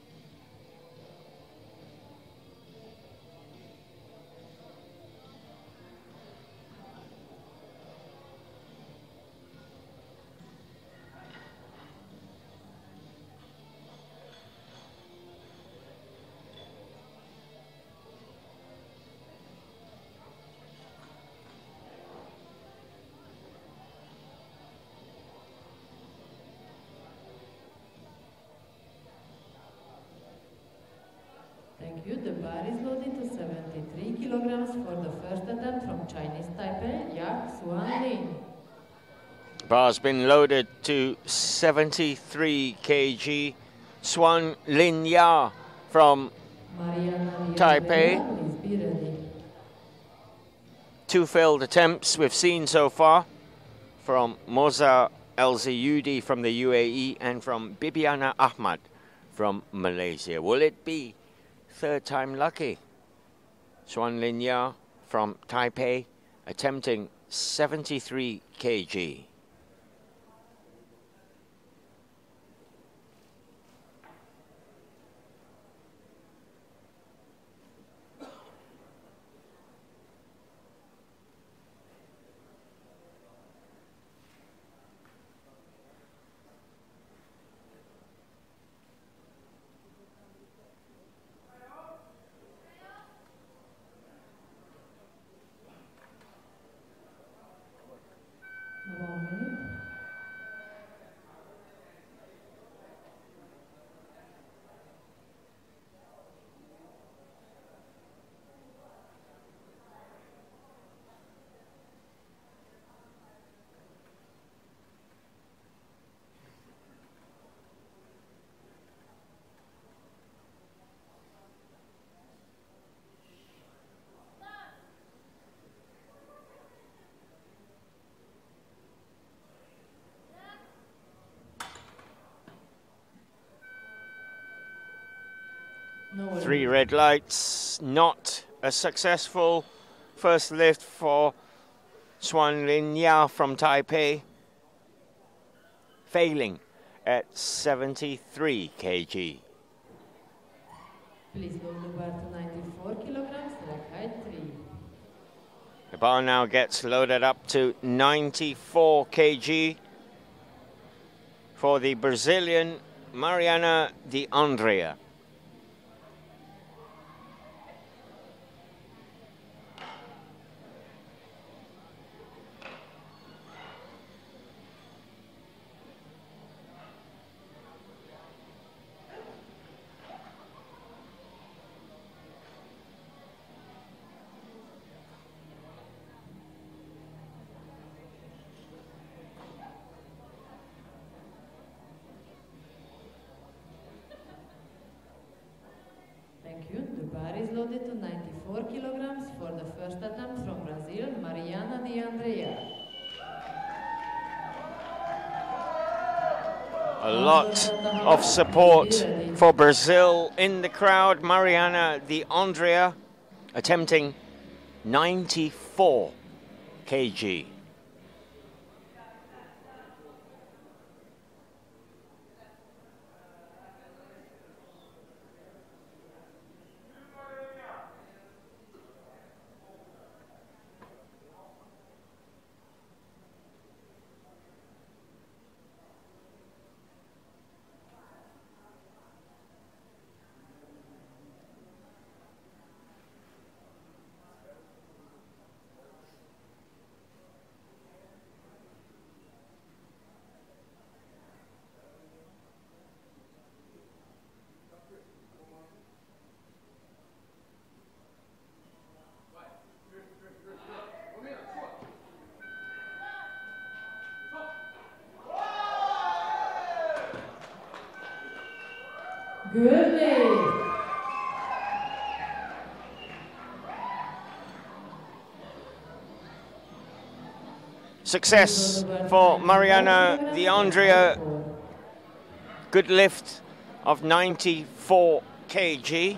Thank you. The bar is loaded to seventy-three kilograms for the first attempt from Chinese Taipei, Ya Xuan Lin. Bar's been loaded to seventy-three kilograms. Xuan Lin Ya from Taipei. Please be ready. Two failed attempts we've seen so far from Moza El Zayudi from the U A E and from Bibiana Ahmad from Malaysia. Will it be third time lucky? Xuan Lin Ya from Taipei attempting seventy-three kilograms. One minute. No worries. Three red lights, not a successful first lift for Xuan Lin Ya from Taipei, failing at seventy-three kilograms. Please load the bar to ninety-four kilograms, like height three. The bar now gets loaded up to ninety-four kilograms for the Brazilian Mariana de Andrea. Thank you. The bar is loaded to ninety-four kilograms for the first attempt from Brazil, Mariana de Andrea. A lot of support for Brazil in the crowd. Mariana de Andrea attempting ninety-four kilograms. Good lift. Success for Mariana D'Andrea. Good lift of ninety-four kilograms.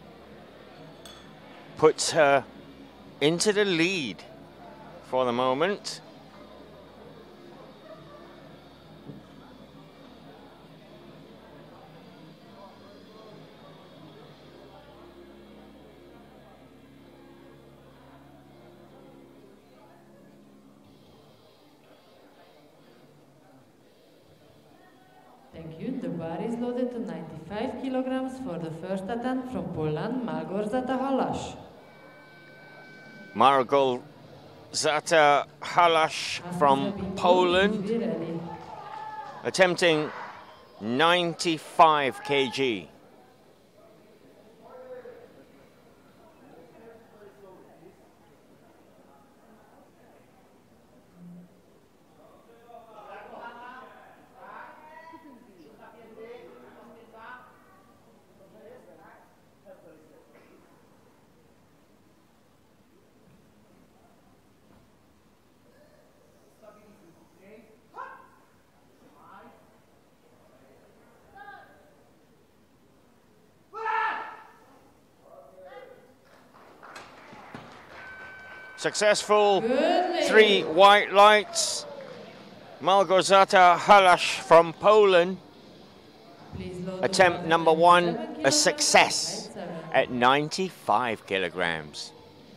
Puts her into the lead for the moment. Thank you. The bar is loaded to ninety-five kilograms for the first attempt from Poland, Małgorzata Halasz. Małgorzata Halasz from Poland, attempting ninety-five kilograms. Successful, three white lights. Małgorzata Halasz from Poland. Attempt number one, a success at ninety-five kilograms.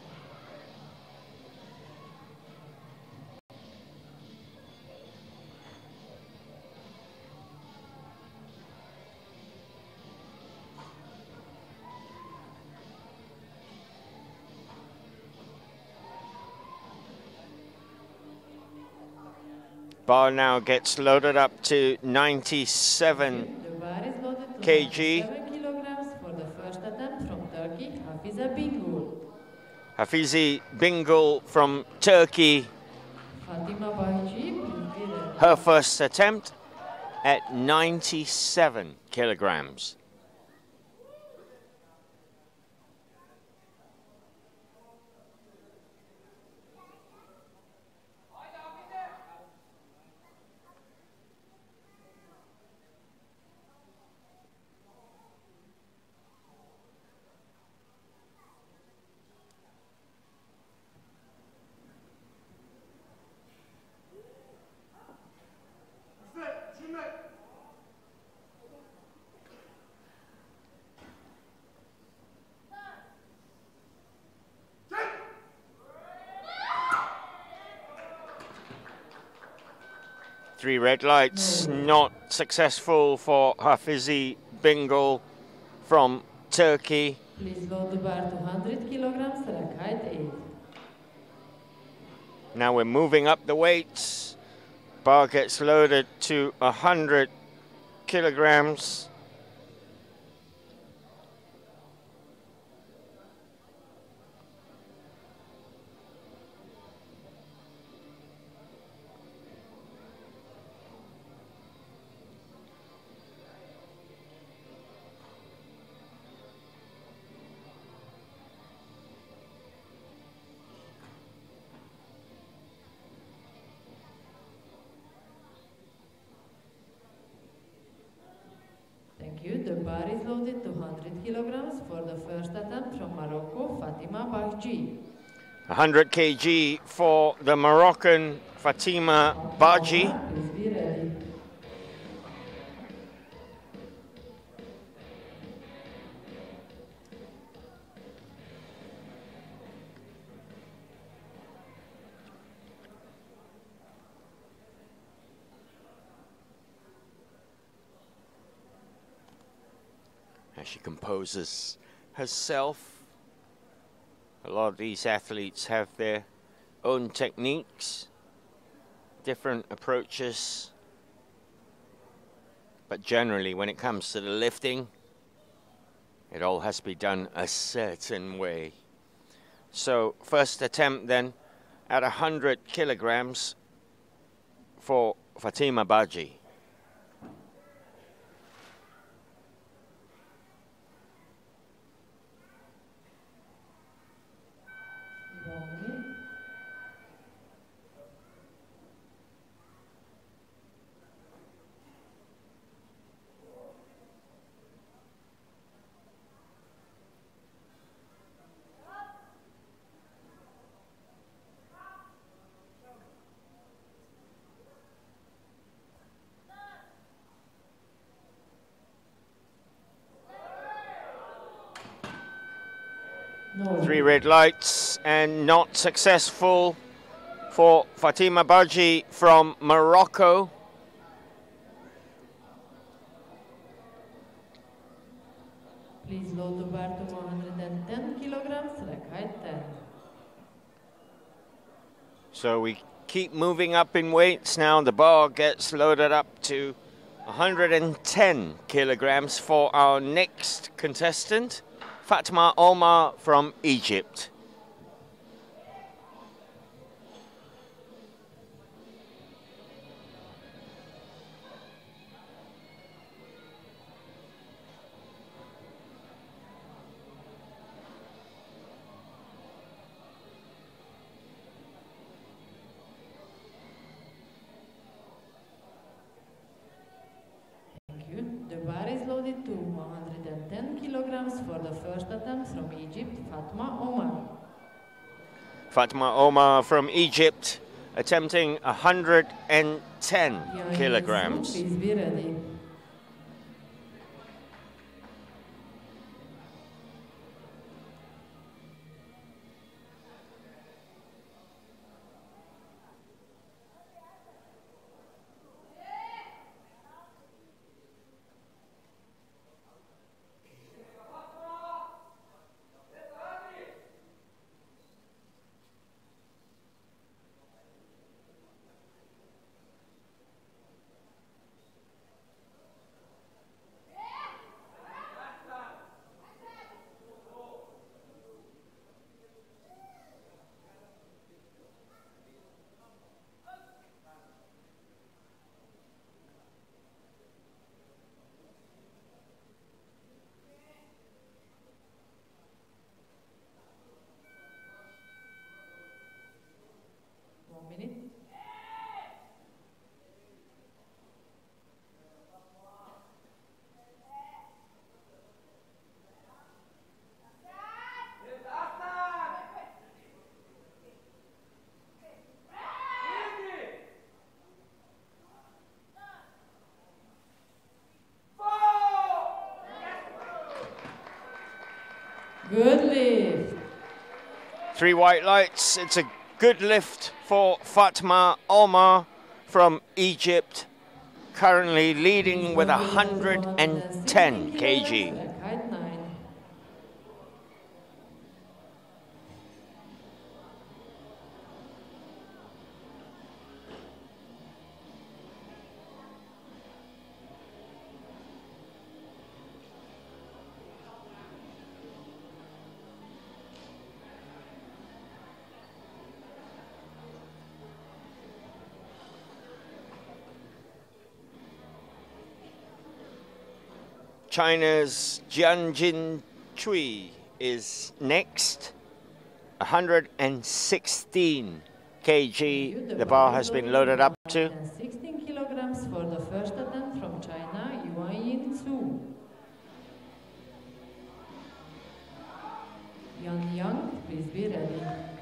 Bar now gets loaded up to ninety-seven kilograms. For the first attempt from Turkey, Hafize Bingöl. Hafize Bingöl from Turkey. Fatima Bahci, her first attempt at ninety-seven kilograms. Three red lights, not successful for Hafize Bingöl from Turkey. Please load the bar to one hundred kilograms, rack height eight. Now we're moving up the weights. Bar gets loaded to one hundred kilograms. The bar is loaded to one hundred kilograms for the first attempt from Morocco, Fatima Bahci. one hundred kilograms for the Moroccan Fatima Bahci. Please be ready. As she composes herself. A lot of these athletes have their own techniques, different approaches, but generally when it comes to the lifting, it all has to be done a certain way. So first attempt then at one hundred kilograms for Fatima Bahci. No. Three red lights and not successful for Fatima Barji from Morocco. Please load the bar to one hundred ten kilograms, rack height ten. So we keep moving up in weights now. The bar gets loaded up to one hundred ten kilograms for our next contestant, Fatma Omar from Egypt. To one hundred ten kilograms for the first attempt from Egypt, Fatma Omar. Fatma Omar from Egypt attempting one hundred ten kilograms. Please be ready. Good lift. Three white lights. It's a good lift for Fatma Omar from Egypt, currently leading with one hundred ten kilograms. China's Jianjin Chui is next, one hundred sixteen kilograms. The bar has been loaded up to. sixteen kilograms for the first attempt from China, Yuanyin Zhu. Yan Yang, please be ready.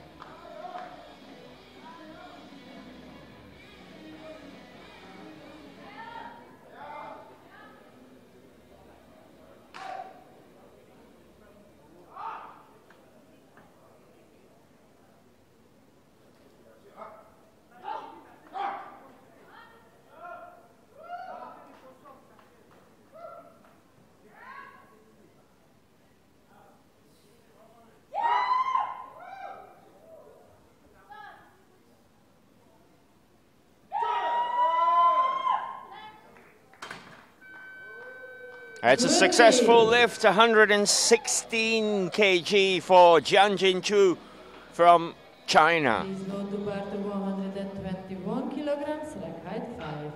It's a successful lift, one hundred sixteen kilograms for Jianjin Chu from China. Please load the bar to one hundred twenty-one kilograms, rack height five.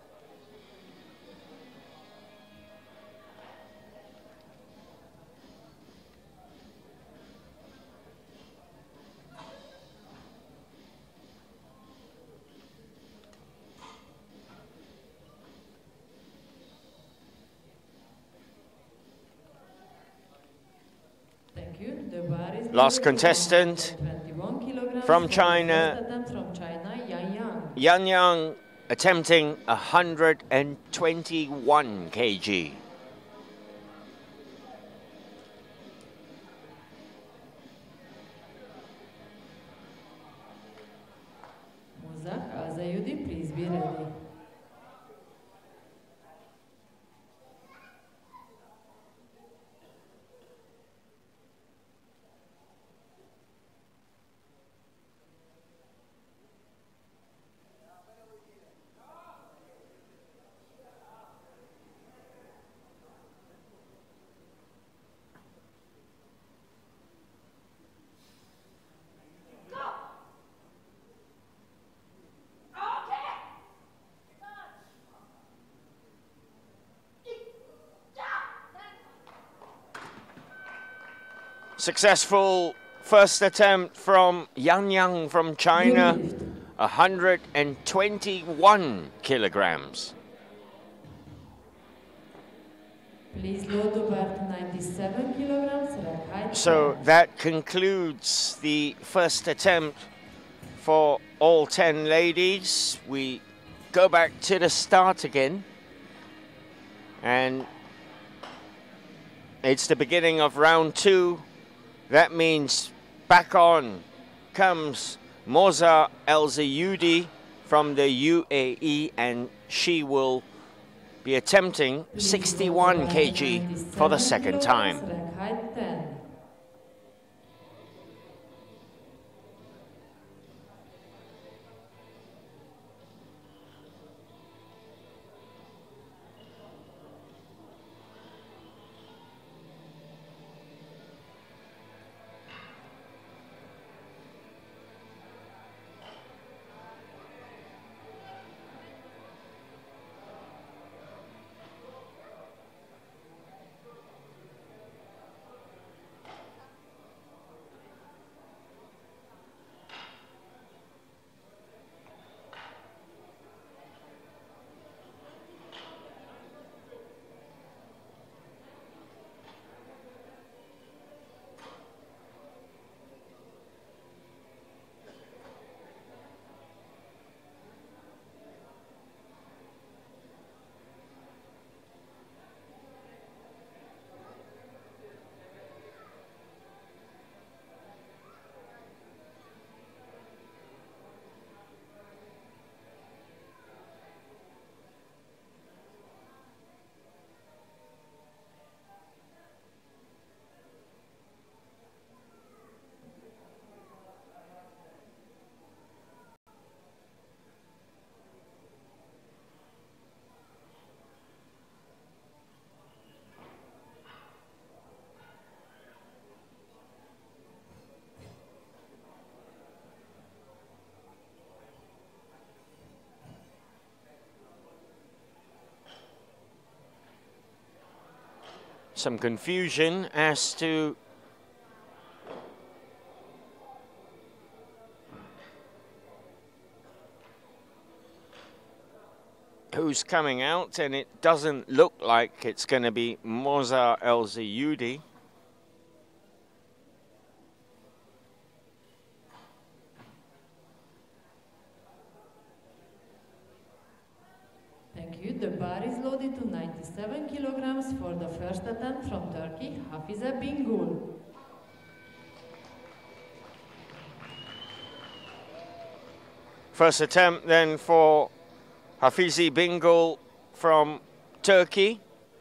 Last contestant from China, Yan Yang, attempting one hundred twenty-one kilograms. Successful first attempt from Yang Yang from China, one hundred twenty-one kilograms. Please load over ninety-seven kilograms, rack height. So that concludes the first attempt for all ten ladies. We go back to the start again. And it's the beginning of round two. That means back on comes Moza El-Zayudi from the U A E, and she will be attempting sixty-one kilograms for the second time. Some confusion as to who's coming out, and it doesn't look like it's going to be Moza El-Zayudi. The bar is loaded to ninety-seven kilograms for the first attempt from Turkey, Hafize Bingul. First attempt then for Hafize Bingul from Turkey.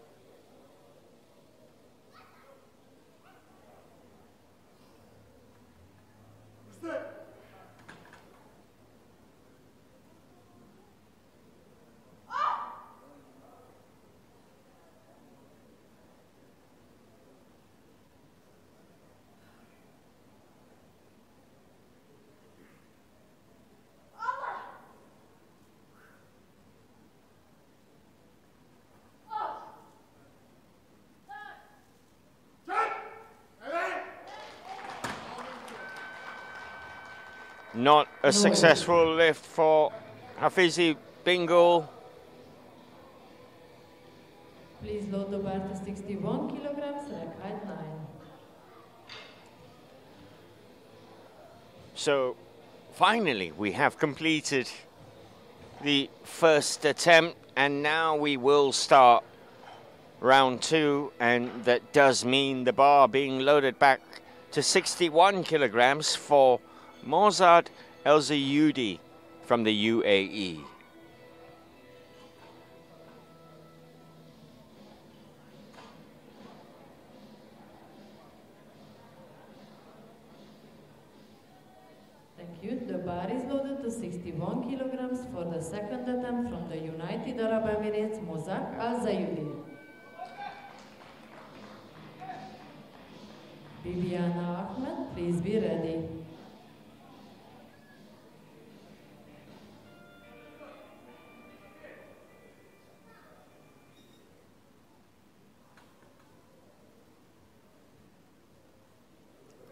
Not a successful lift for Hafize Bingul. Please load the bar to sixty-one kilograms, rack height nine. So finally we have completed the first attempt, and now we will start round two, and that does mean the bar being loaded back to sixty-one kilograms for Moza El-Zayudi from the U A E. Thank you. The bar is loaded to sixty-one kilograms for the second attempt from the United Arab Emirates, Moza El-Zayudi. Bibiana Ahmed, please be ready.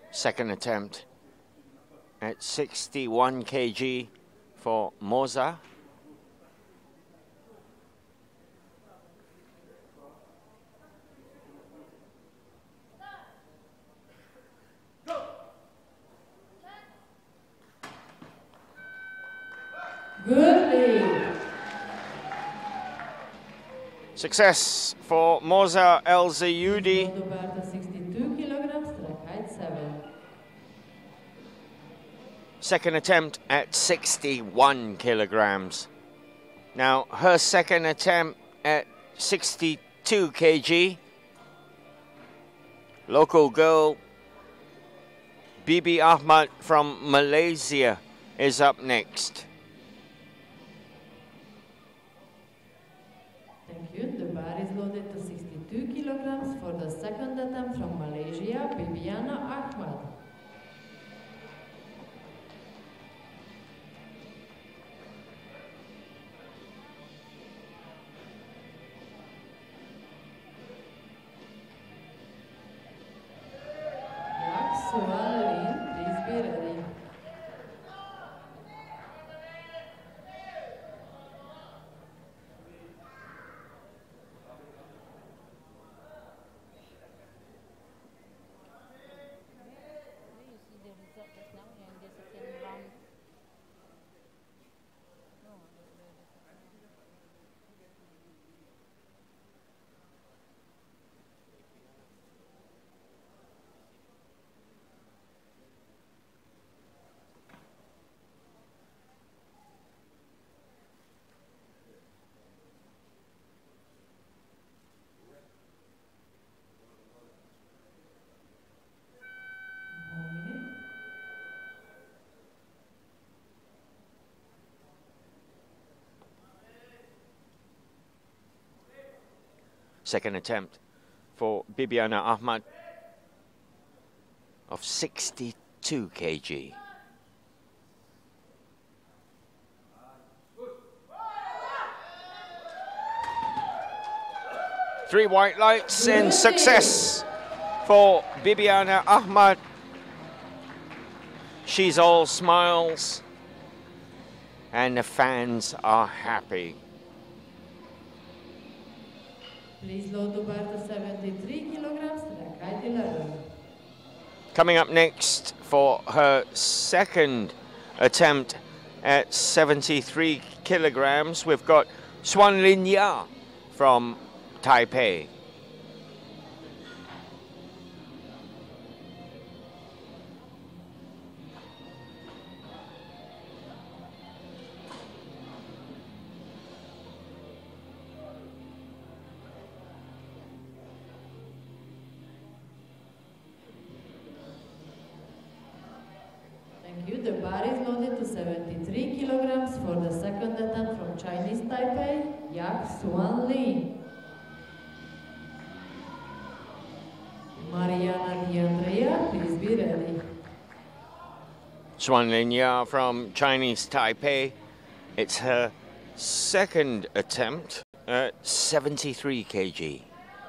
Second attempt at sixty-one kilograms for Moza. Good lead. Success for Moza El Zayudi. sixty-two kilograms, track height seven. Second attempt at sixty-one kilograms. Now her second attempt at sixty-two kilograms. Local girl Bibi Ahmad from Malaysia is up next. Thank you. The bar is loaded to sixty-two kilograms for the second attempt from Malaysia, Bibiana Ahmad. Yak Sualin, please be ready. Second attempt for Bibiana Ahmad of sixty-two kilograms. Three white lights and success for Bibiana Ahmad. She's all smiles and the fans are happy. Please load the bar to seventy-three kilograms, track height eleven. Coming up next for her second attempt at seventy-three kilograms, we've got Swan Lin Ya from Taipei. Thank you. The bar is loaded to seventy-three kilograms for the second attempt from Chinese Taipei, Yak Suan Lin. Mariana D'Andrea, please be ready. Swan Lin Ya from Chinese Taipei. It's her second attempt at seventy-three kilograms.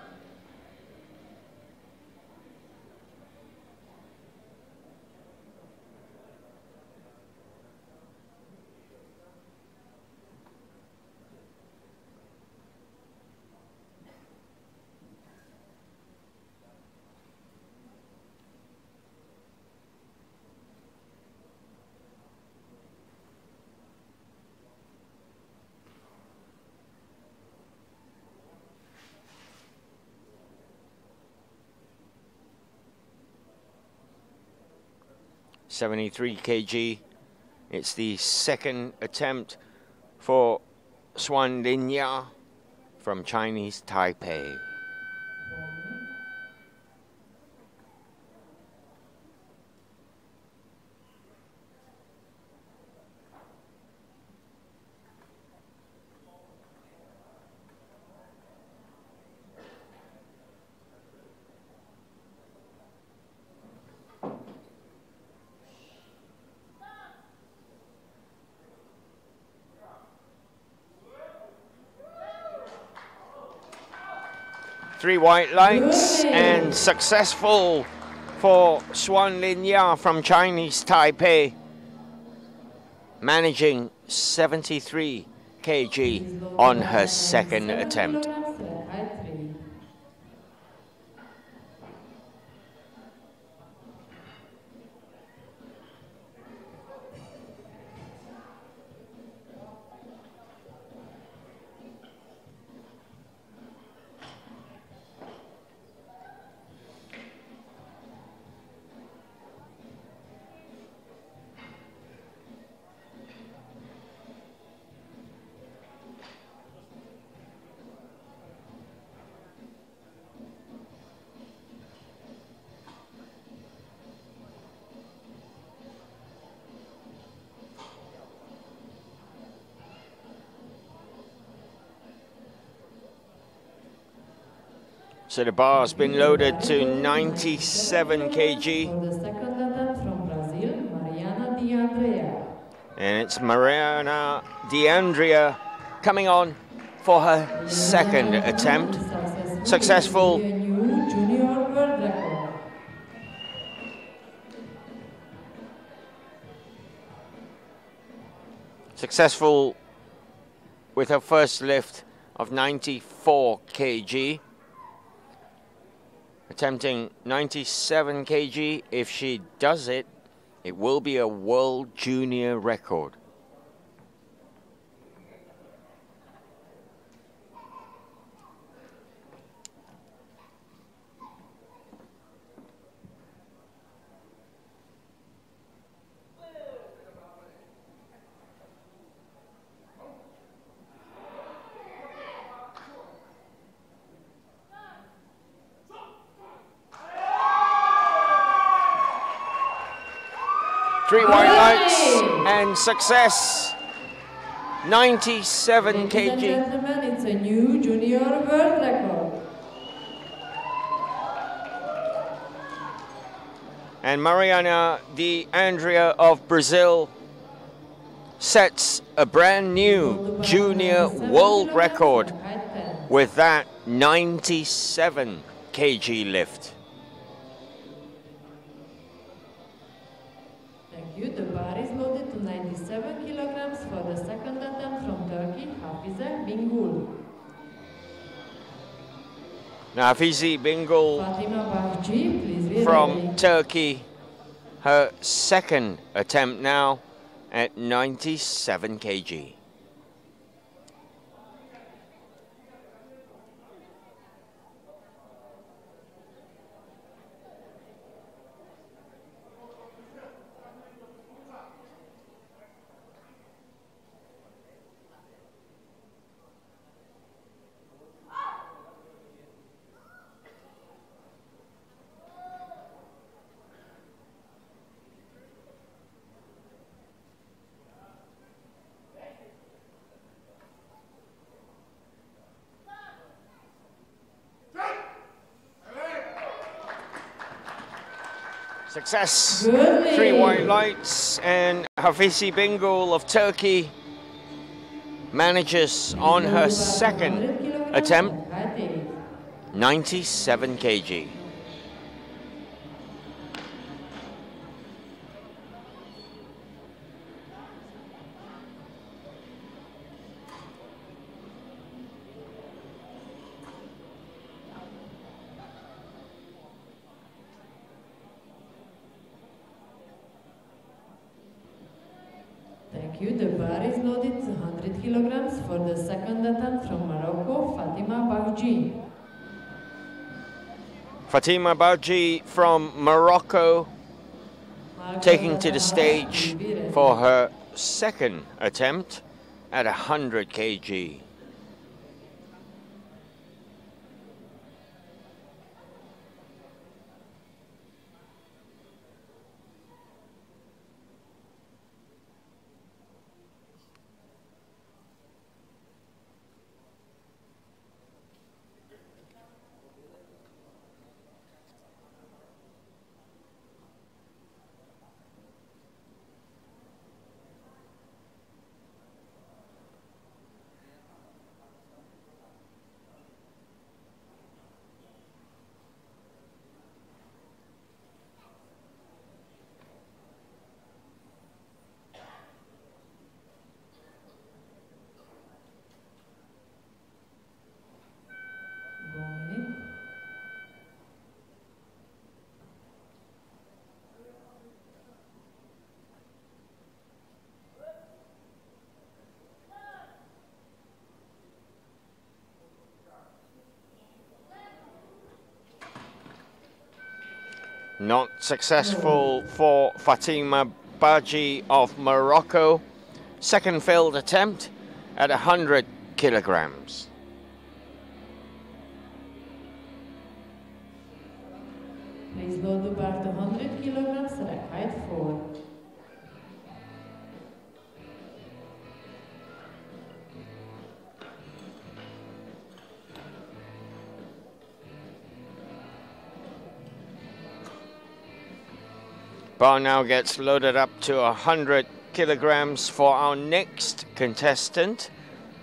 seventy-three kilograms. It's the second attempt for Swan Lin Ya from Chinese Taipei. Three white lights and successful for Xuan Linya from Chinese Taipei, managing seventy-three kilograms on her second attempt. So the bar's been loaded to ninety-seven kilograms. For the second attempt from Brazil, Mariana De Andrea. And it's Mariana De Andrea coming on for her second attempt. Successful. New junior world record. Successful with her first lift of ninety-four kilograms. Attempting ninety-seven kilograms. If she does it, it will be a world junior record. Three white lights and success. ninety-seven Ladies and kilograms. gentlemen, it's a new junior world record. And Mariana De Andrea of Brazil sets a brand new junior world record with that ninety-seven kilogram lift. Thank you. The bar is loaded to ninety-seven kilograms for the second attempt from Turkey, Hafize Bingul. Now Hafize Bingul Fatima Bahci, please be from ready. Turkey, her second attempt now at ninety-seven kilograms. Success. Good. Three white lights, and Hafize Bingul of Turkey manages on her second attempt ninety-seven kilograms. Thank you. The bar is loaded to one hundred kilograms for the second attempt from Morocco, Fatima Bahci. Fatima Bahci from Morocco taking to the stage for her second attempt at one hundred kilograms. Not successful for Fatima Baji of Morocco. Second failed attempt at one hundred kilograms. Please load the bar to one hundred kilograms, rack height four. Bar now gets loaded up to one hundred kilograms for our next contestant,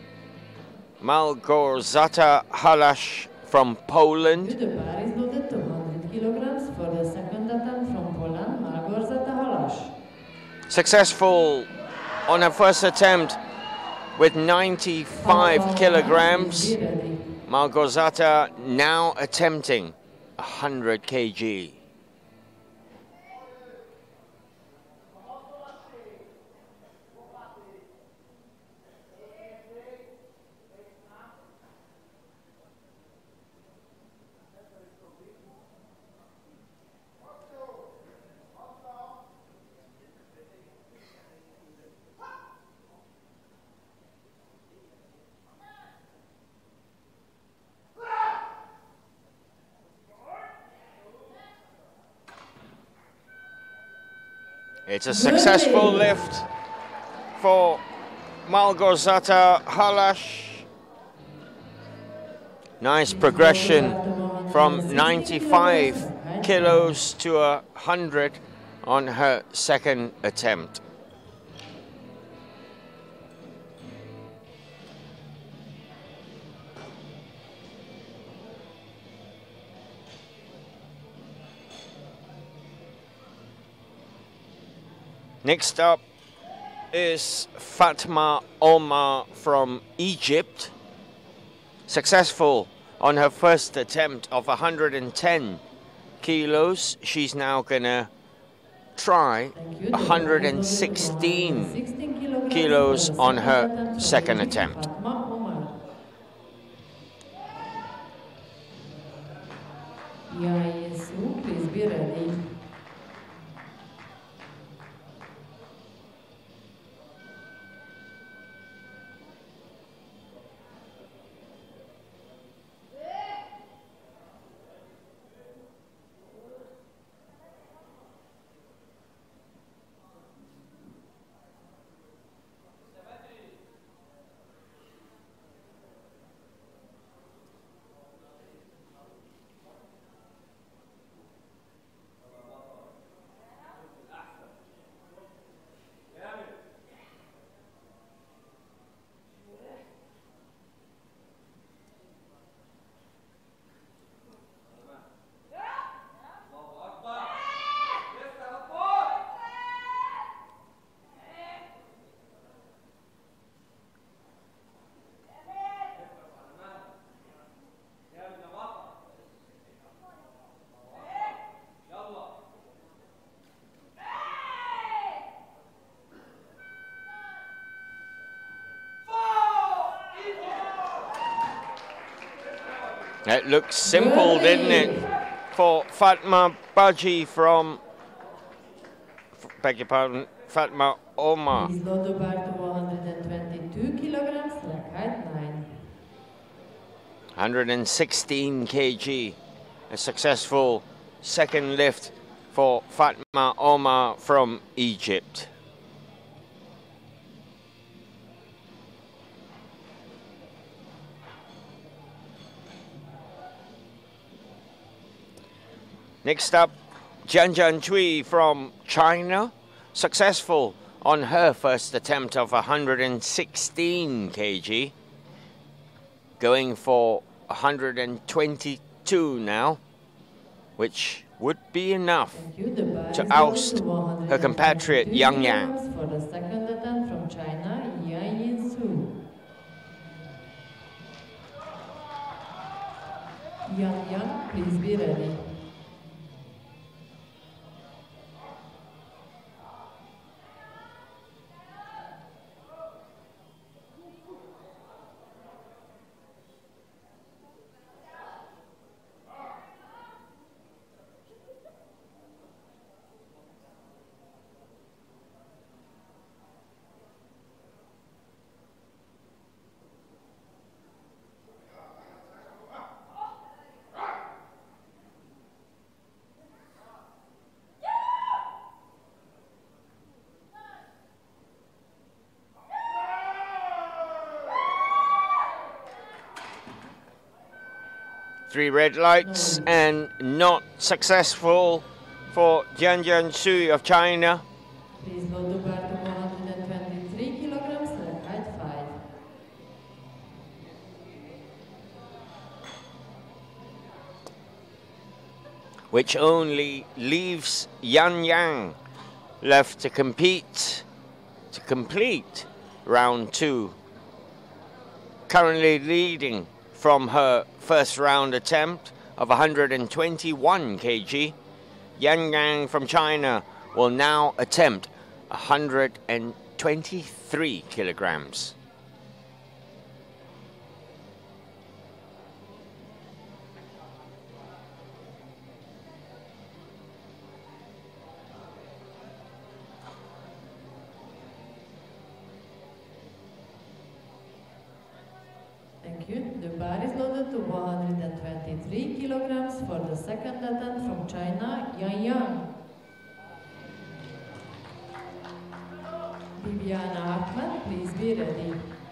Małgorzata Halasz from Poland. The bar is loaded to one hundred kilograms for the second attempt from Poland, Małgorzata Halasz. Successful on her first attempt with ninety-five kilograms. Małgorzata now attempting one hundred kilograms. It's a successful lift for Małgorzata Halasz. Nice progression from ninety-five kilos to one hundred on her second attempt. Next up is Fatma Omar from Egypt. Successful on her first attempt of one hundred ten kilos. She's now gonna try one hundred sixteen kilos on her second attempt. Please be ready. That looked simple, didn't it, for Fatma Baji from, beg your pardon, Fatma Omar. Please load the bar to one hundred twenty-two kilograms, rack height nine. one hundred sixteen kilograms, a successful second lift for Fatma Omar from Egypt. Next up, Jian Jian Cui from China, successful on her first attempt of one hundred sixteen kilograms, going for one hundred twenty-two now, which would be enough to oust her compatriot Yang Yang. For the second attempt from China, Yang Yin-su. Yang Yang, please be ready. Three red lights and not successful for Jianjian Sui of China. Please load the bar to one hundred twenty-three kilograms, red height five. Which only leaves Yan Yang left to compete, to complete round two. Currently leading from her first round attempt of one hundred twenty-one kilograms. Yan Yang from China will now attempt one hundred twenty-three kilograms. Thank you. The bar is loaded to one hundred twenty-three kilograms for the second attempt from China, Yan Yang. Bibiana Ahmed, please be ready.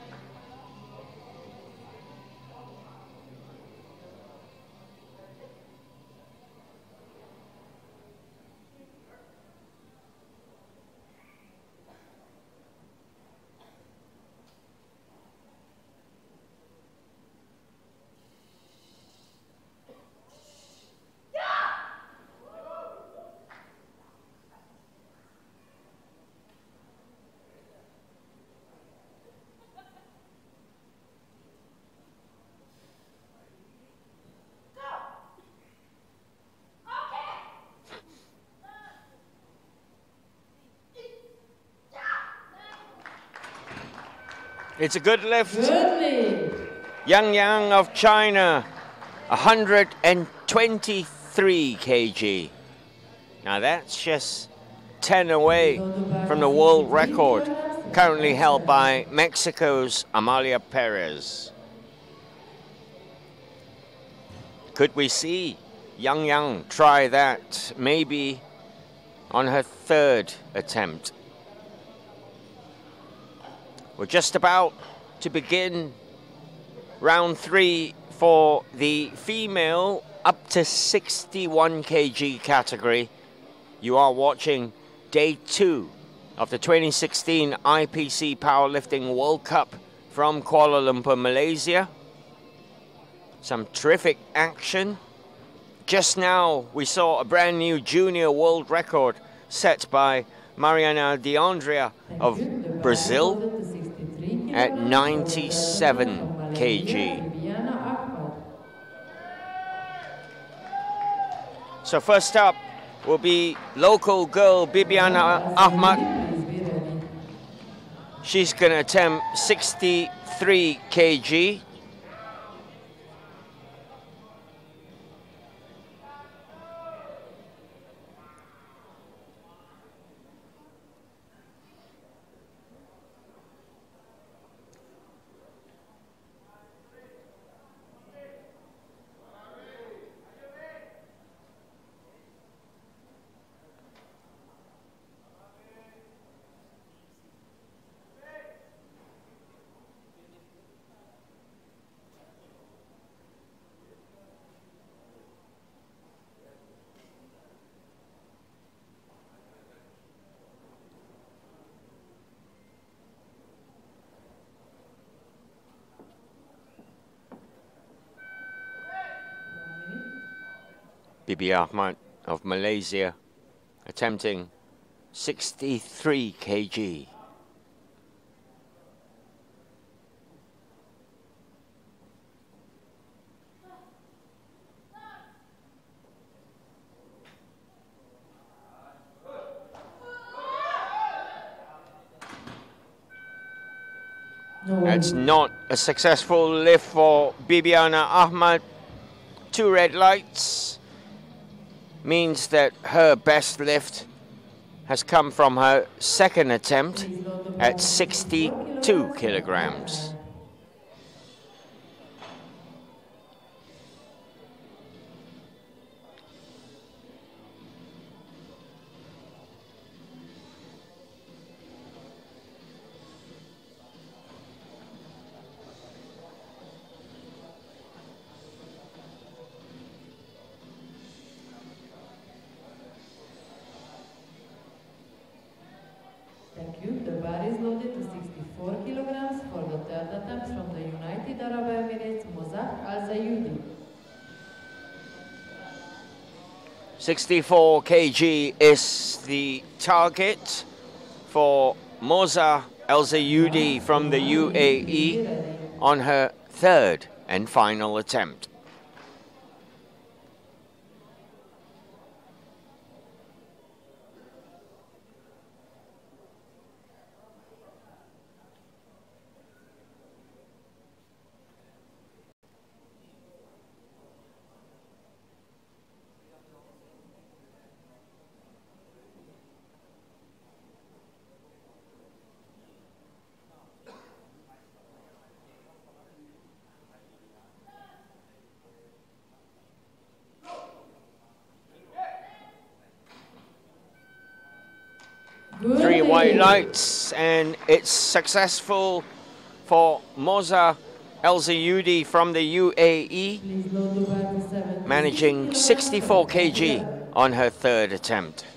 It's a good lift. Goodly. Yang Yang of China, one hundred twenty-three kilograms. Now that's just ten away from the world record, currently held by Mexico's Amalia Perez. Could we see Yang Yang try that maybe on her third attempt? We're just about to begin round three for the female up to sixty-one kilograms category. You are watching day two of the twenty sixteen I P C Powerlifting World Cup from Kuala Lumpur, Malaysia. Some terrific action. Just now we saw a brand new junior world record set by Mariana D'Andrea of Brazil at ninety-seven kilograms. So first up will be local girl Bibiana Ahmed. She's going to attempt sixty-three kilograms. Bibi Ahmed of Malaysia attempting sixty-three kilograms. No. That's not a successful lift for Bibiana Ahmed. Two red lights means that her best lift has come from her second attempt at sixty-two kilograms. Thank you. The bar is loaded to sixty-four kilograms for the third attempt from the United Arab Emirates, Mozah Al Zayudi. sixty-four kilograms is the target for Mozah Al Zayudi from the U A E on her third and final attempt. Three white lights, and it's successful for Mozah Al Zayudi from the U A E, managing sixty-four kilograms on her third attempt.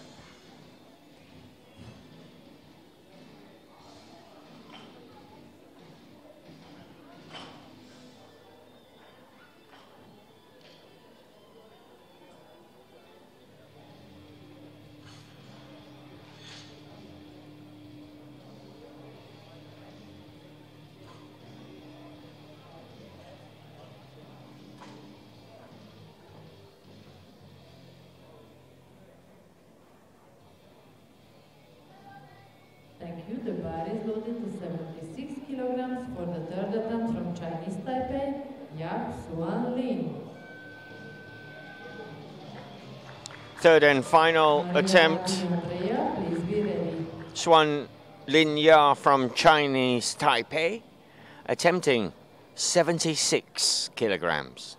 Thank you. The bar is loaded to seventy-six kilograms for the third attempt from Chinese Taipei, Yap Suan Lin. Third and final Mariana attempt. Andrea, please be ready. Xuan Linya from Chinese Taipei, attempting seventy-six kilograms.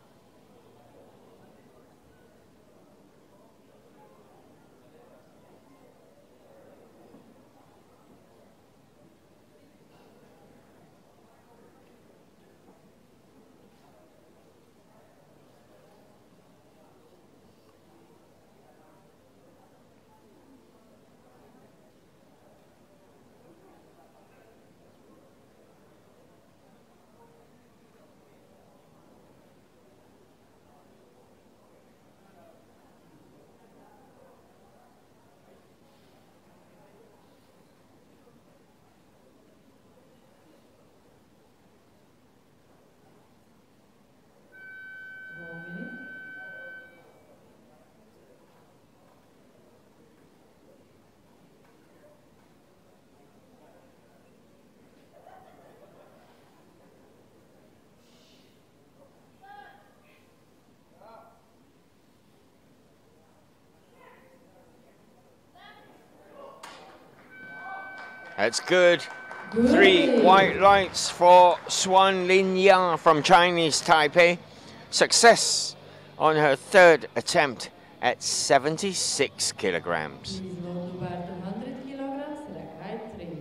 One minute. That's good. Good. Three white lights for Xuan Linya from Chinese Taipei. Success on her third attempt at seventy-six kilograms. Please load the bar to one hundred kilograms, rack height three.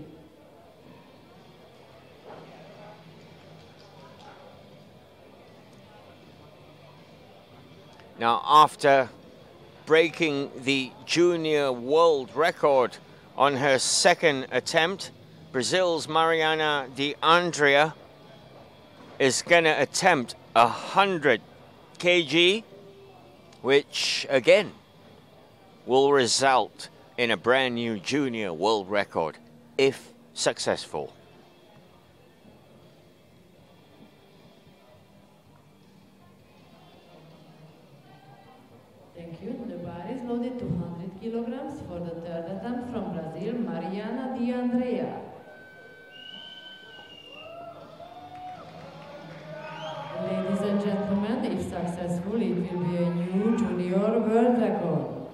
Now, after breaking the junior world record on her second attempt, Brazil's Mariana de Andrea is going to attempt one hundred kilograms, which again will result in a brand new junior world record if successful. Thank you. The bar is loaded to one hundred kilograms for the third attempt from Brazil, Mariana de Andrea. Ladies and gentlemen, if successful, it will be a new junior world record.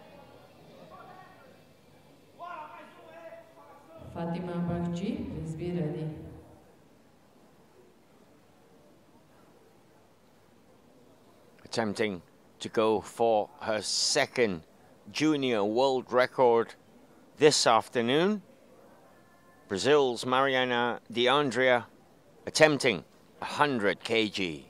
Fatima Bakci, please be ready. Attempting to go for her second junior world record this afternoon. Brazil's Mariana de Andrea attempting one hundred kilograms.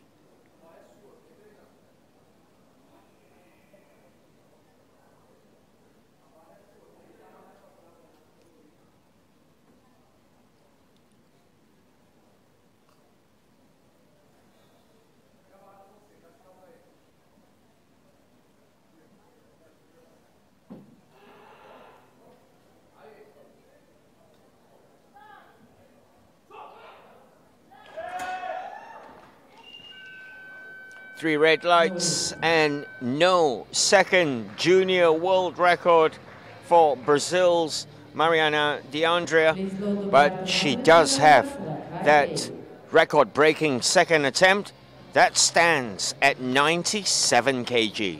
Three red lights and no second junior world record for Brazil's Mariana D'Andrea, but she does have that record-breaking second attempt. That stands at ninety-seven kilograms.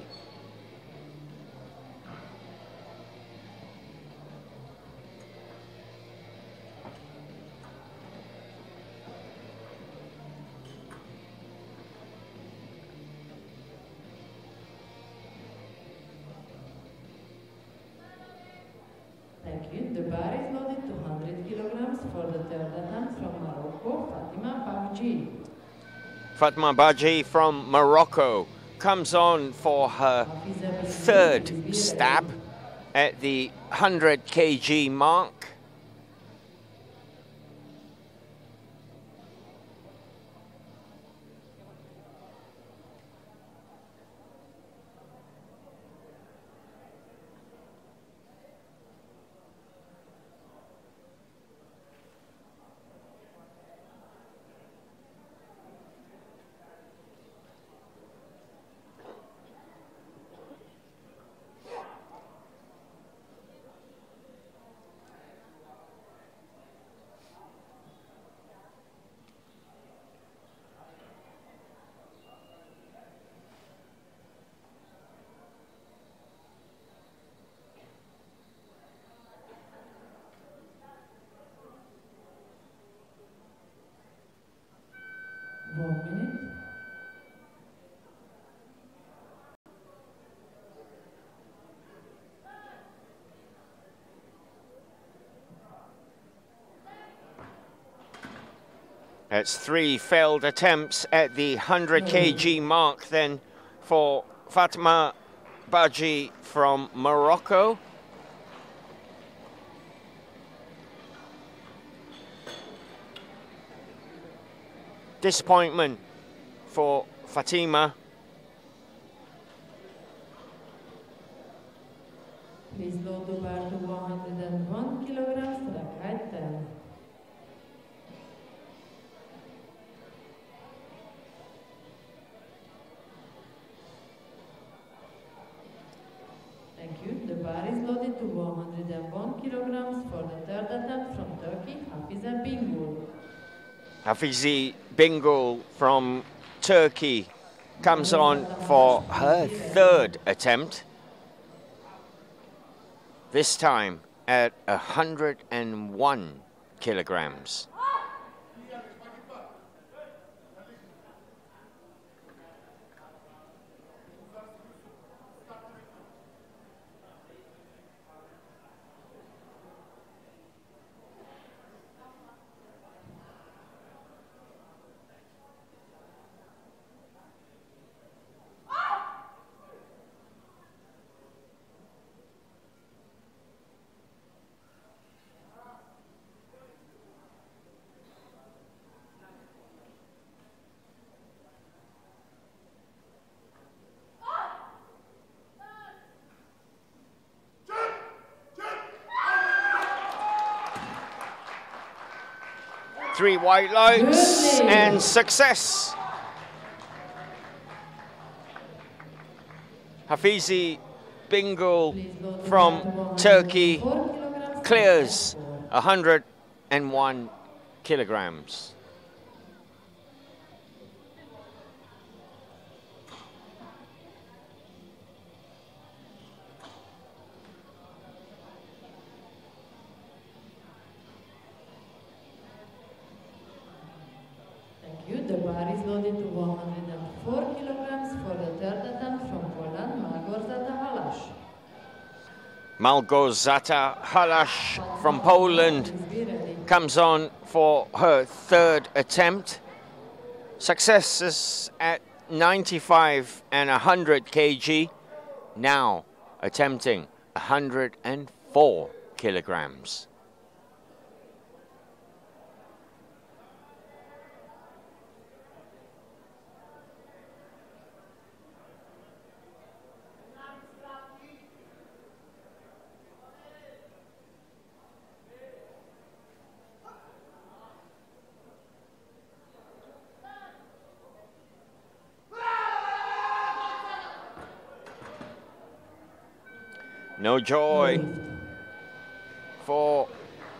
Thank you. The bar is loaded to one hundred kilograms for the third attempt from Morocco, Fatima Bavji. Fatima Bavji from Morocco comes on for her third stab at the one hundred kilogram mark. One minute. That's three failed attempts at the one hundred kilogram mark then for Fatima Bavji from Morocco. Disappointment for Fatima. Please load the bar to one hundred one kilograms, track height ten. Thank you. The bar is loaded to one hundred one kilograms for the third attempt from Turkey, Hafize Bingöl. Hafize Bingöl from Turkey comes on for her third attempt, this time at one hundred one kilograms. Three white lights and success. Hafize Bingöl from Turkey clears one hundred one kilograms. The bar is loaded to one hundred four kilograms for the third attempt from Poland, Małgorzata Halasz. Małgorzata Halasz from Poland comes on for her third attempt. Successes at ninety-five and one hundred kilograms, now attempting one hundred four kilograms. No joy for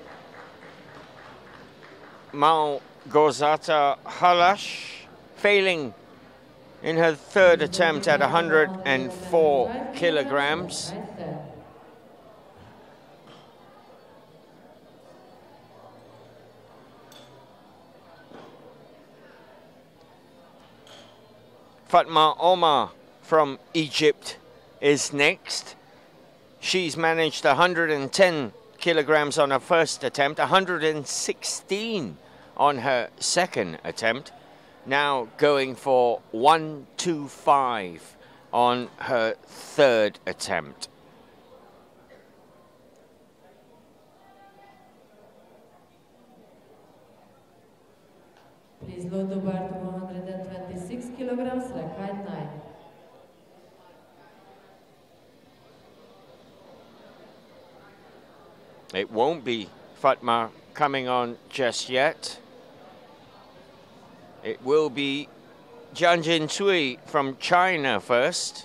Małgorzata Halasz, failing in her third attempt at one hundred four kilograms. Fatma Omar from Egypt is next. She's managed one hundred ten kilograms on her first attempt, one hundred sixteen on her second attempt. Now going for one twenty-five on her third attempt. Please load the bar to one hundred twenty-six kilograms, rack height nine. It won't be Fatma coming on just yet. It will be Jianjin Cui from China first.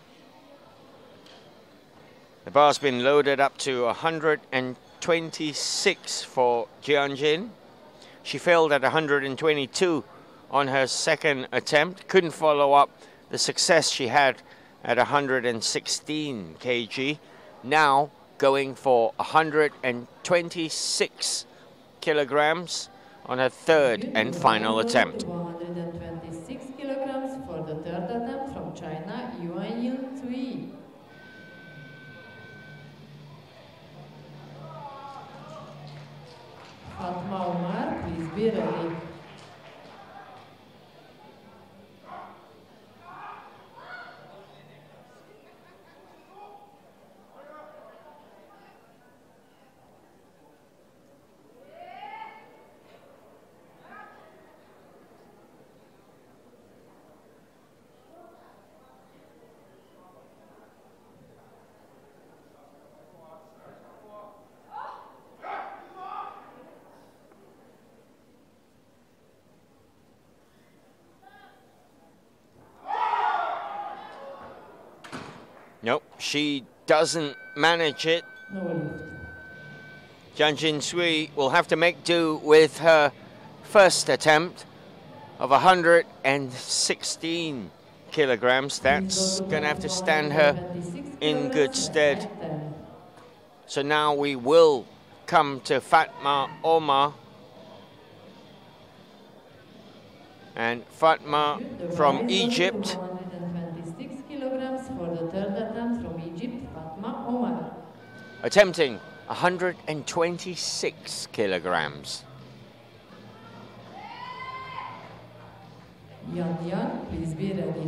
The bar's been loaded up to one hundred twenty-six for Jianjin. She failed at one hundred twenty-two on her second attempt. Couldn't follow up the success she had at one hundred sixteen kilograms. Now going for one hundred twenty-six kilograms on her third and final attempt. one hundred twenty-six kilograms for the third attempt from China, Yuanying Cui. Fatma Omar, please be ready. Nope, she doesn't manage it. No lift. Jianjin Cui will have to make do with her first attempt of one hundred sixteen kilograms. That's going to have to stand her in good stead. So now we will come to Fatma Omar. And Fatma from Egypt. For the third attempt from Egypt, Fatma Omar. Attempting one hundred twenty-six kilograms. Yan Yan, please be ready.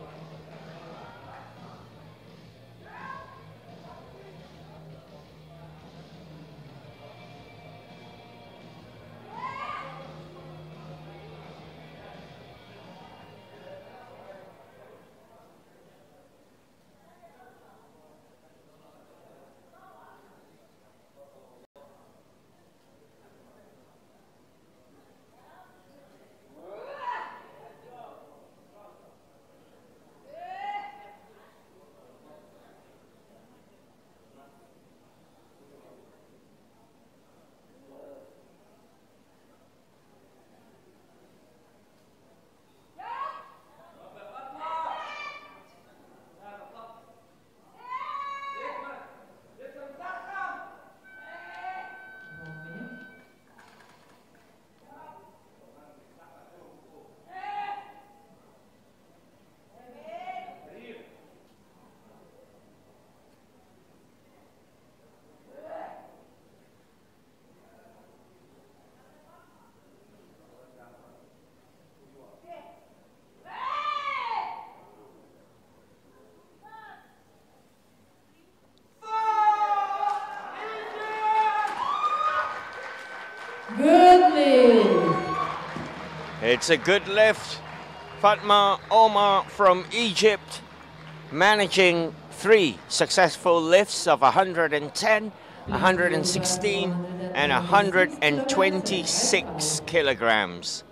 It's a good lift. Fatma Omar from Egypt managing three successful lifts of one hundred ten, one hundred sixteen and one hundred twenty-six kilograms.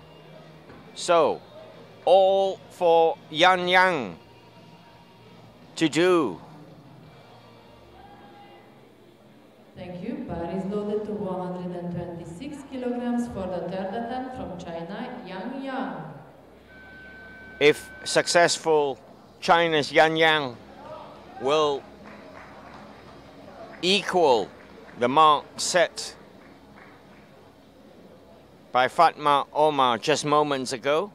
So, all for Yan Yang. to do. Thank you. Bar is loaded to one hundred twenty-six kilograms for the third attempt from China, Yang Yang. If successful, China's Yan Yang will equal the mark set by Fatma Omar just moments ago.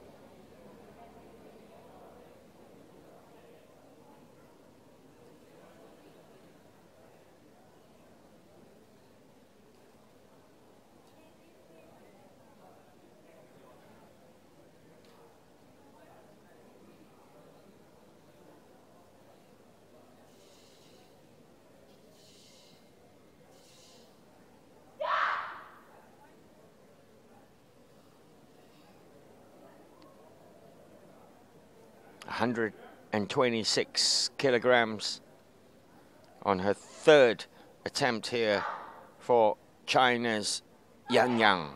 one hundred twenty-six kilograms on her third attempt here for China's Yan Yang.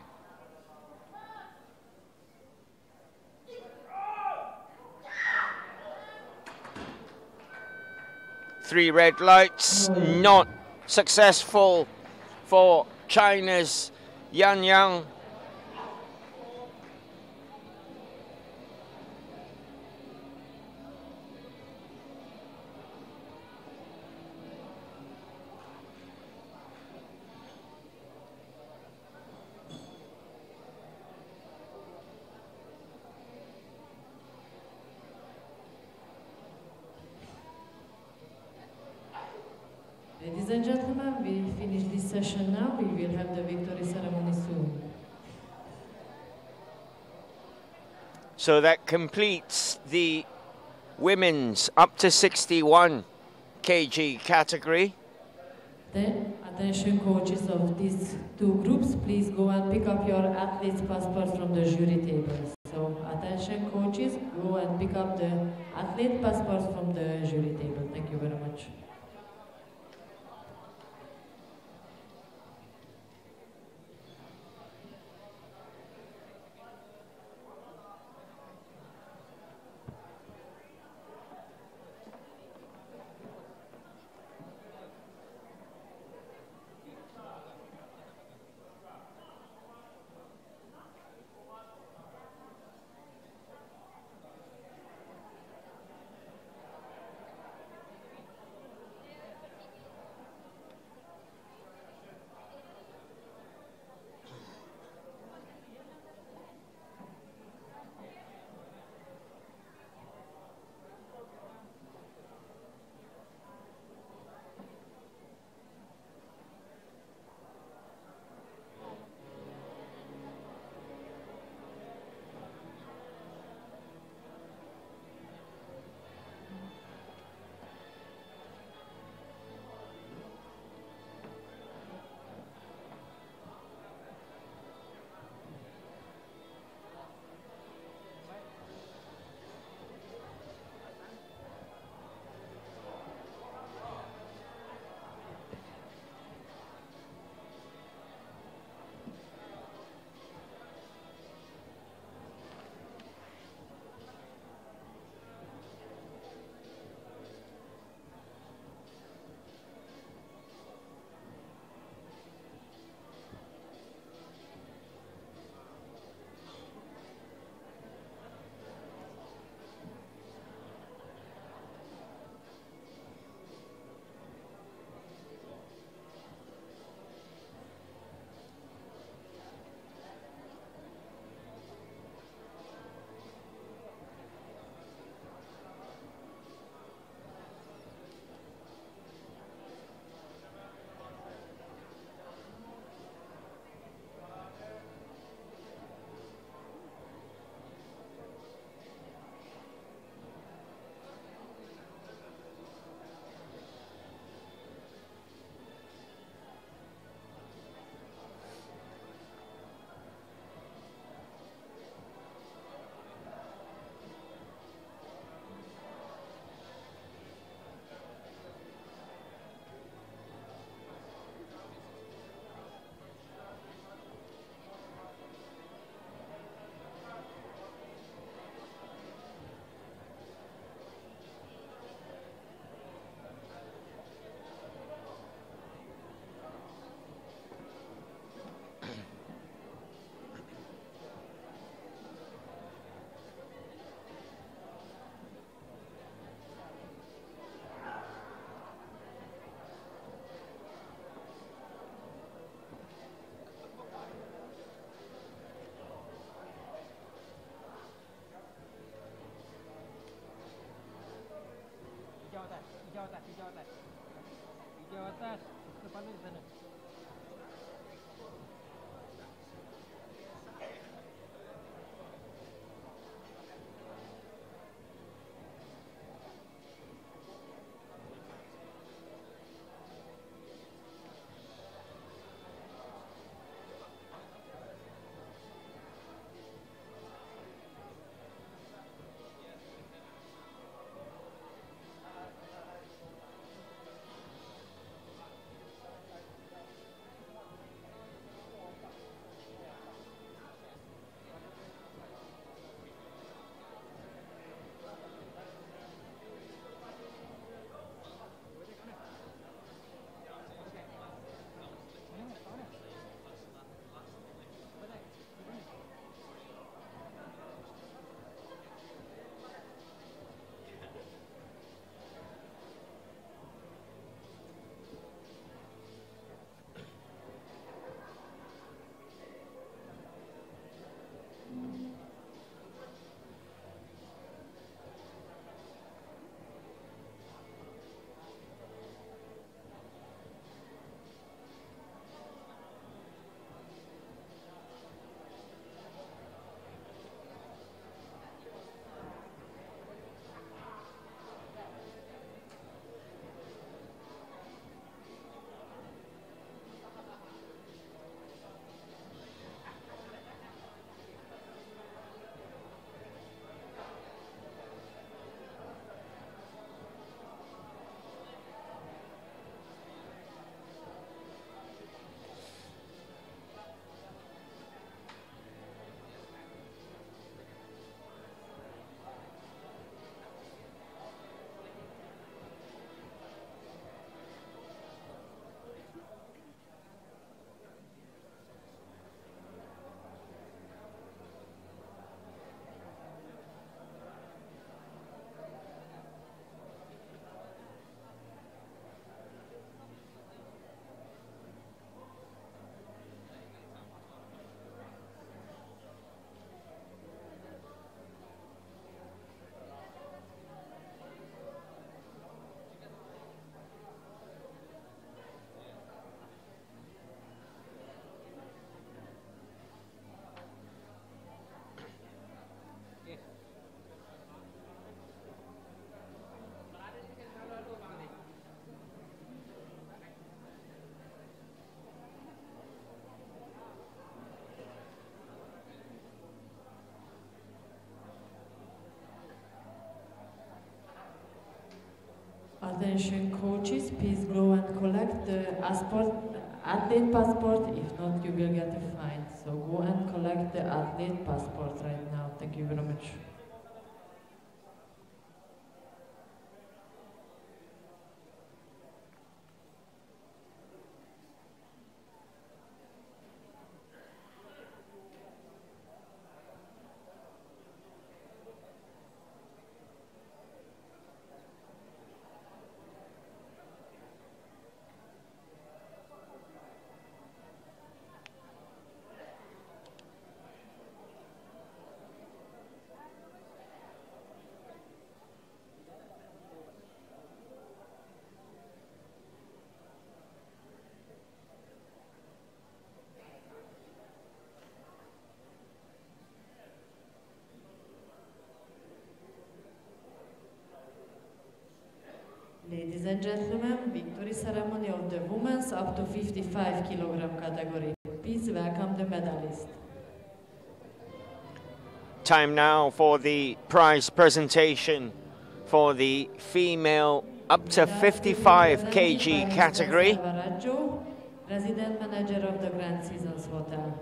Three red lights, not successful for China's Yan Yang. Ladies and gentlemen, we finish this session now. We will have the victory ceremony soon. So that completes the women's up to sixty-one kilogram category. Then, attention coaches of these two groups, please go and pick up your athlete's passport from the jury table. So, attention coaches, go and pick up the athlete passports from the jury table. Thank you very much. Attention coaches, please go and collect the passport, athlete passport. If not, you will get a fine. So go and collect the athlete passport right now. Thank you very much. Ladies and gentlemen, victory ceremony of the women's up to fifty-five kilogram category. Please welcome the medalist. Time now for the prize presentation for the female up to fifty-five kilogram category. President Manager of the Grand Seasons Hotel.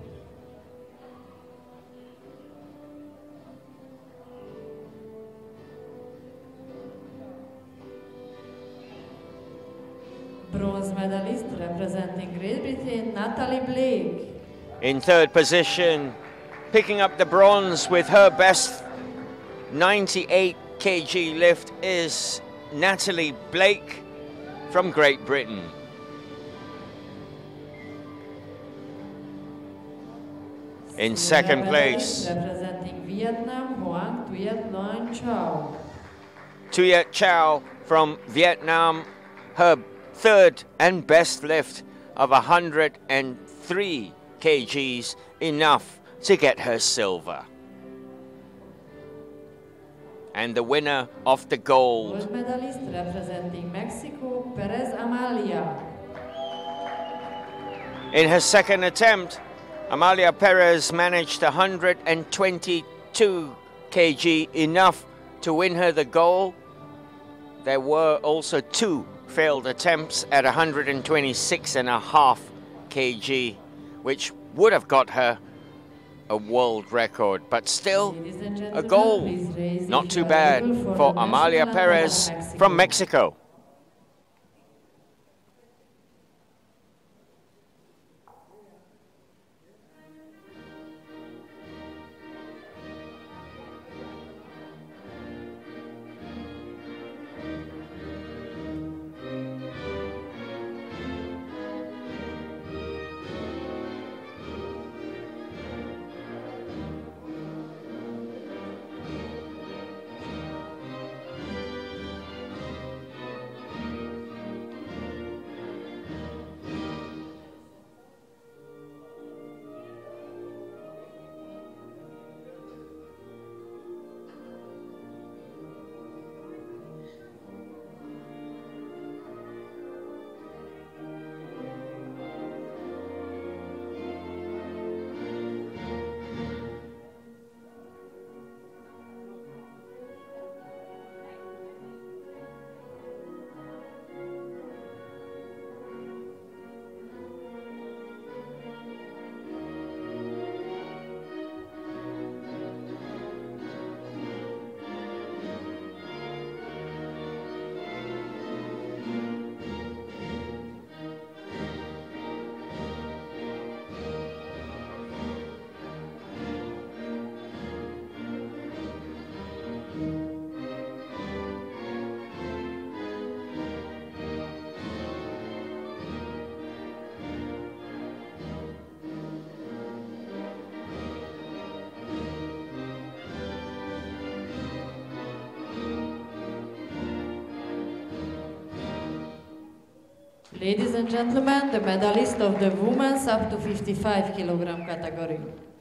Bronze medalist representing Great Britain, Natalie Blake. In third position, picking up the bronze with her best ninety-eight kilogram lift is Natalie Blake from Great Britain. In second place, representing Vietnam, Hoang Tuyet Loan Chow. Tuyet Chow from Vietnam. Her third and best lift of one hundred three kilograms, enough to get her silver. And the winner of the gold, gold medalist representing Mexico, Perez Amalia. In her second attempt, Amalia Perez managed one hundred twenty-two kilograms, enough to win her the gold. There were also two failed attempts at one hundred twenty-six and a half kilograms, which would have got her a world record, but still a gold. Not too bad for Amalia Perez from Mexico. Ladies and gentlemen, the medalist of the women's up to fifty-five kilogram category.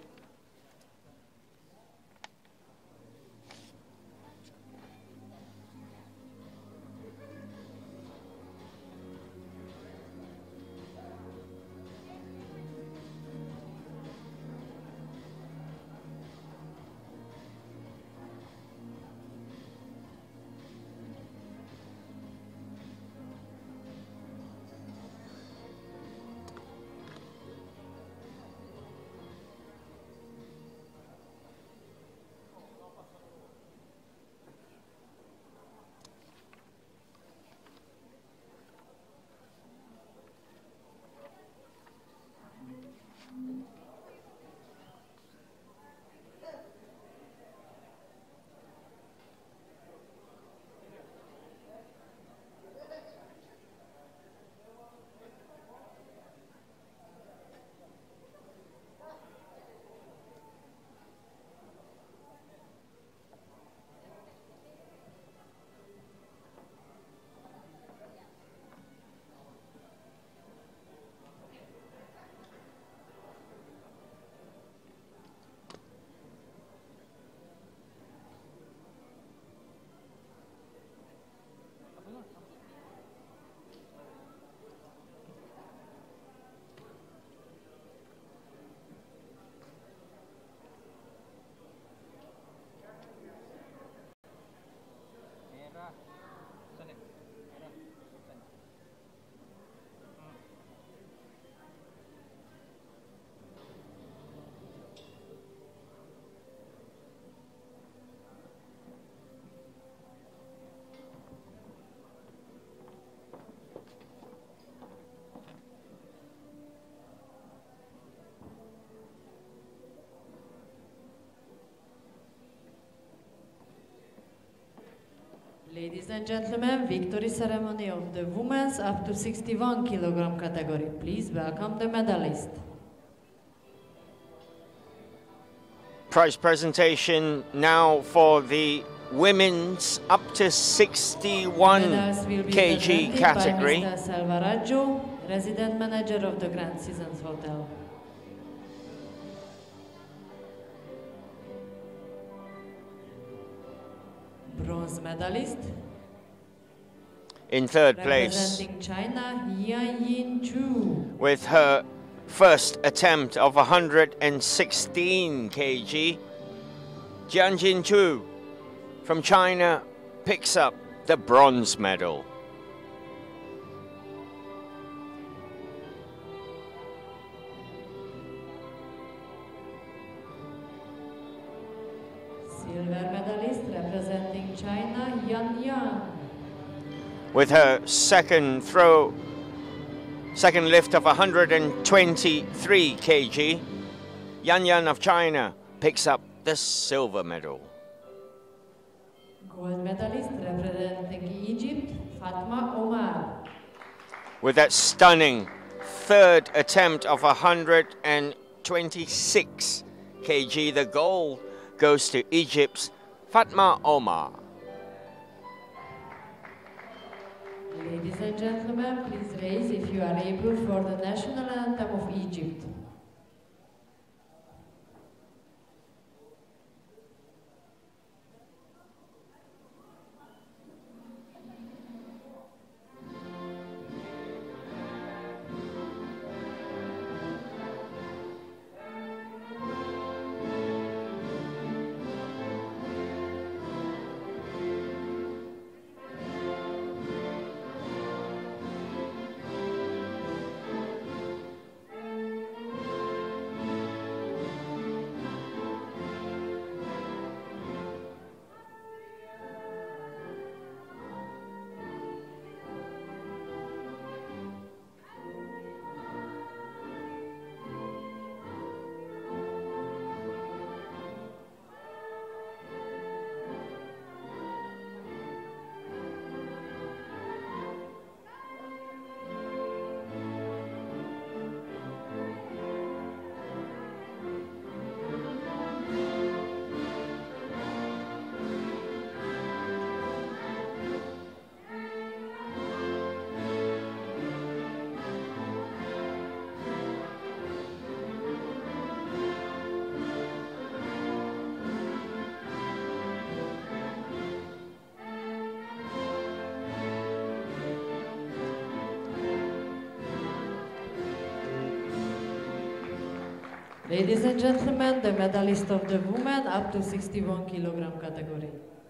Ladies and gentlemen, victory ceremony of the women's up to sixty-one kilogram category. Please welcome the medalist. Prize presentation now for the women's up to sixty-one Medals will be kg presented category. by Mister Salvaraggiu, resident manager of the Grand Seasons Hotel. Bronze medalist. In third place, Representing China, Yanyin Chu. with her first attempt of one hundred sixteen kg, Jianjin Chu from China picks up the bronze medal. Silver medalist representing China, Yan Yang. With her second throw, second lift of one hundred twenty-three kg, Yan Yan of China picks up the silver medal. Gold medalist representing Egypt, Fatma Omar. With that stunning third attempt of one hundred twenty-six kg, the gold goes to Egypt's Fatma Omar. Ladies and gentlemen, please raise if you are able for the national anthem of Egypt. Ladies and gentlemen, the medalist of the women up to sixty-one kilogram category.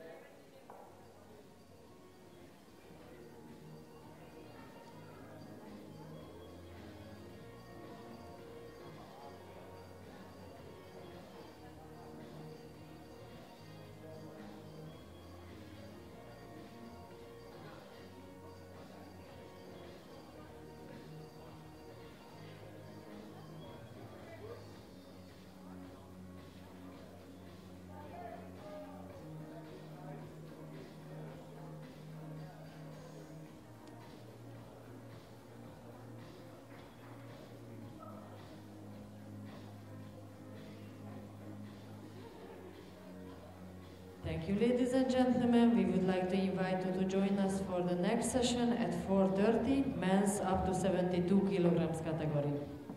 Thank you, ladies and gentlemen. We would like to invite you to join us for the next session at four thirty, men's up to seventy-two kilograms category.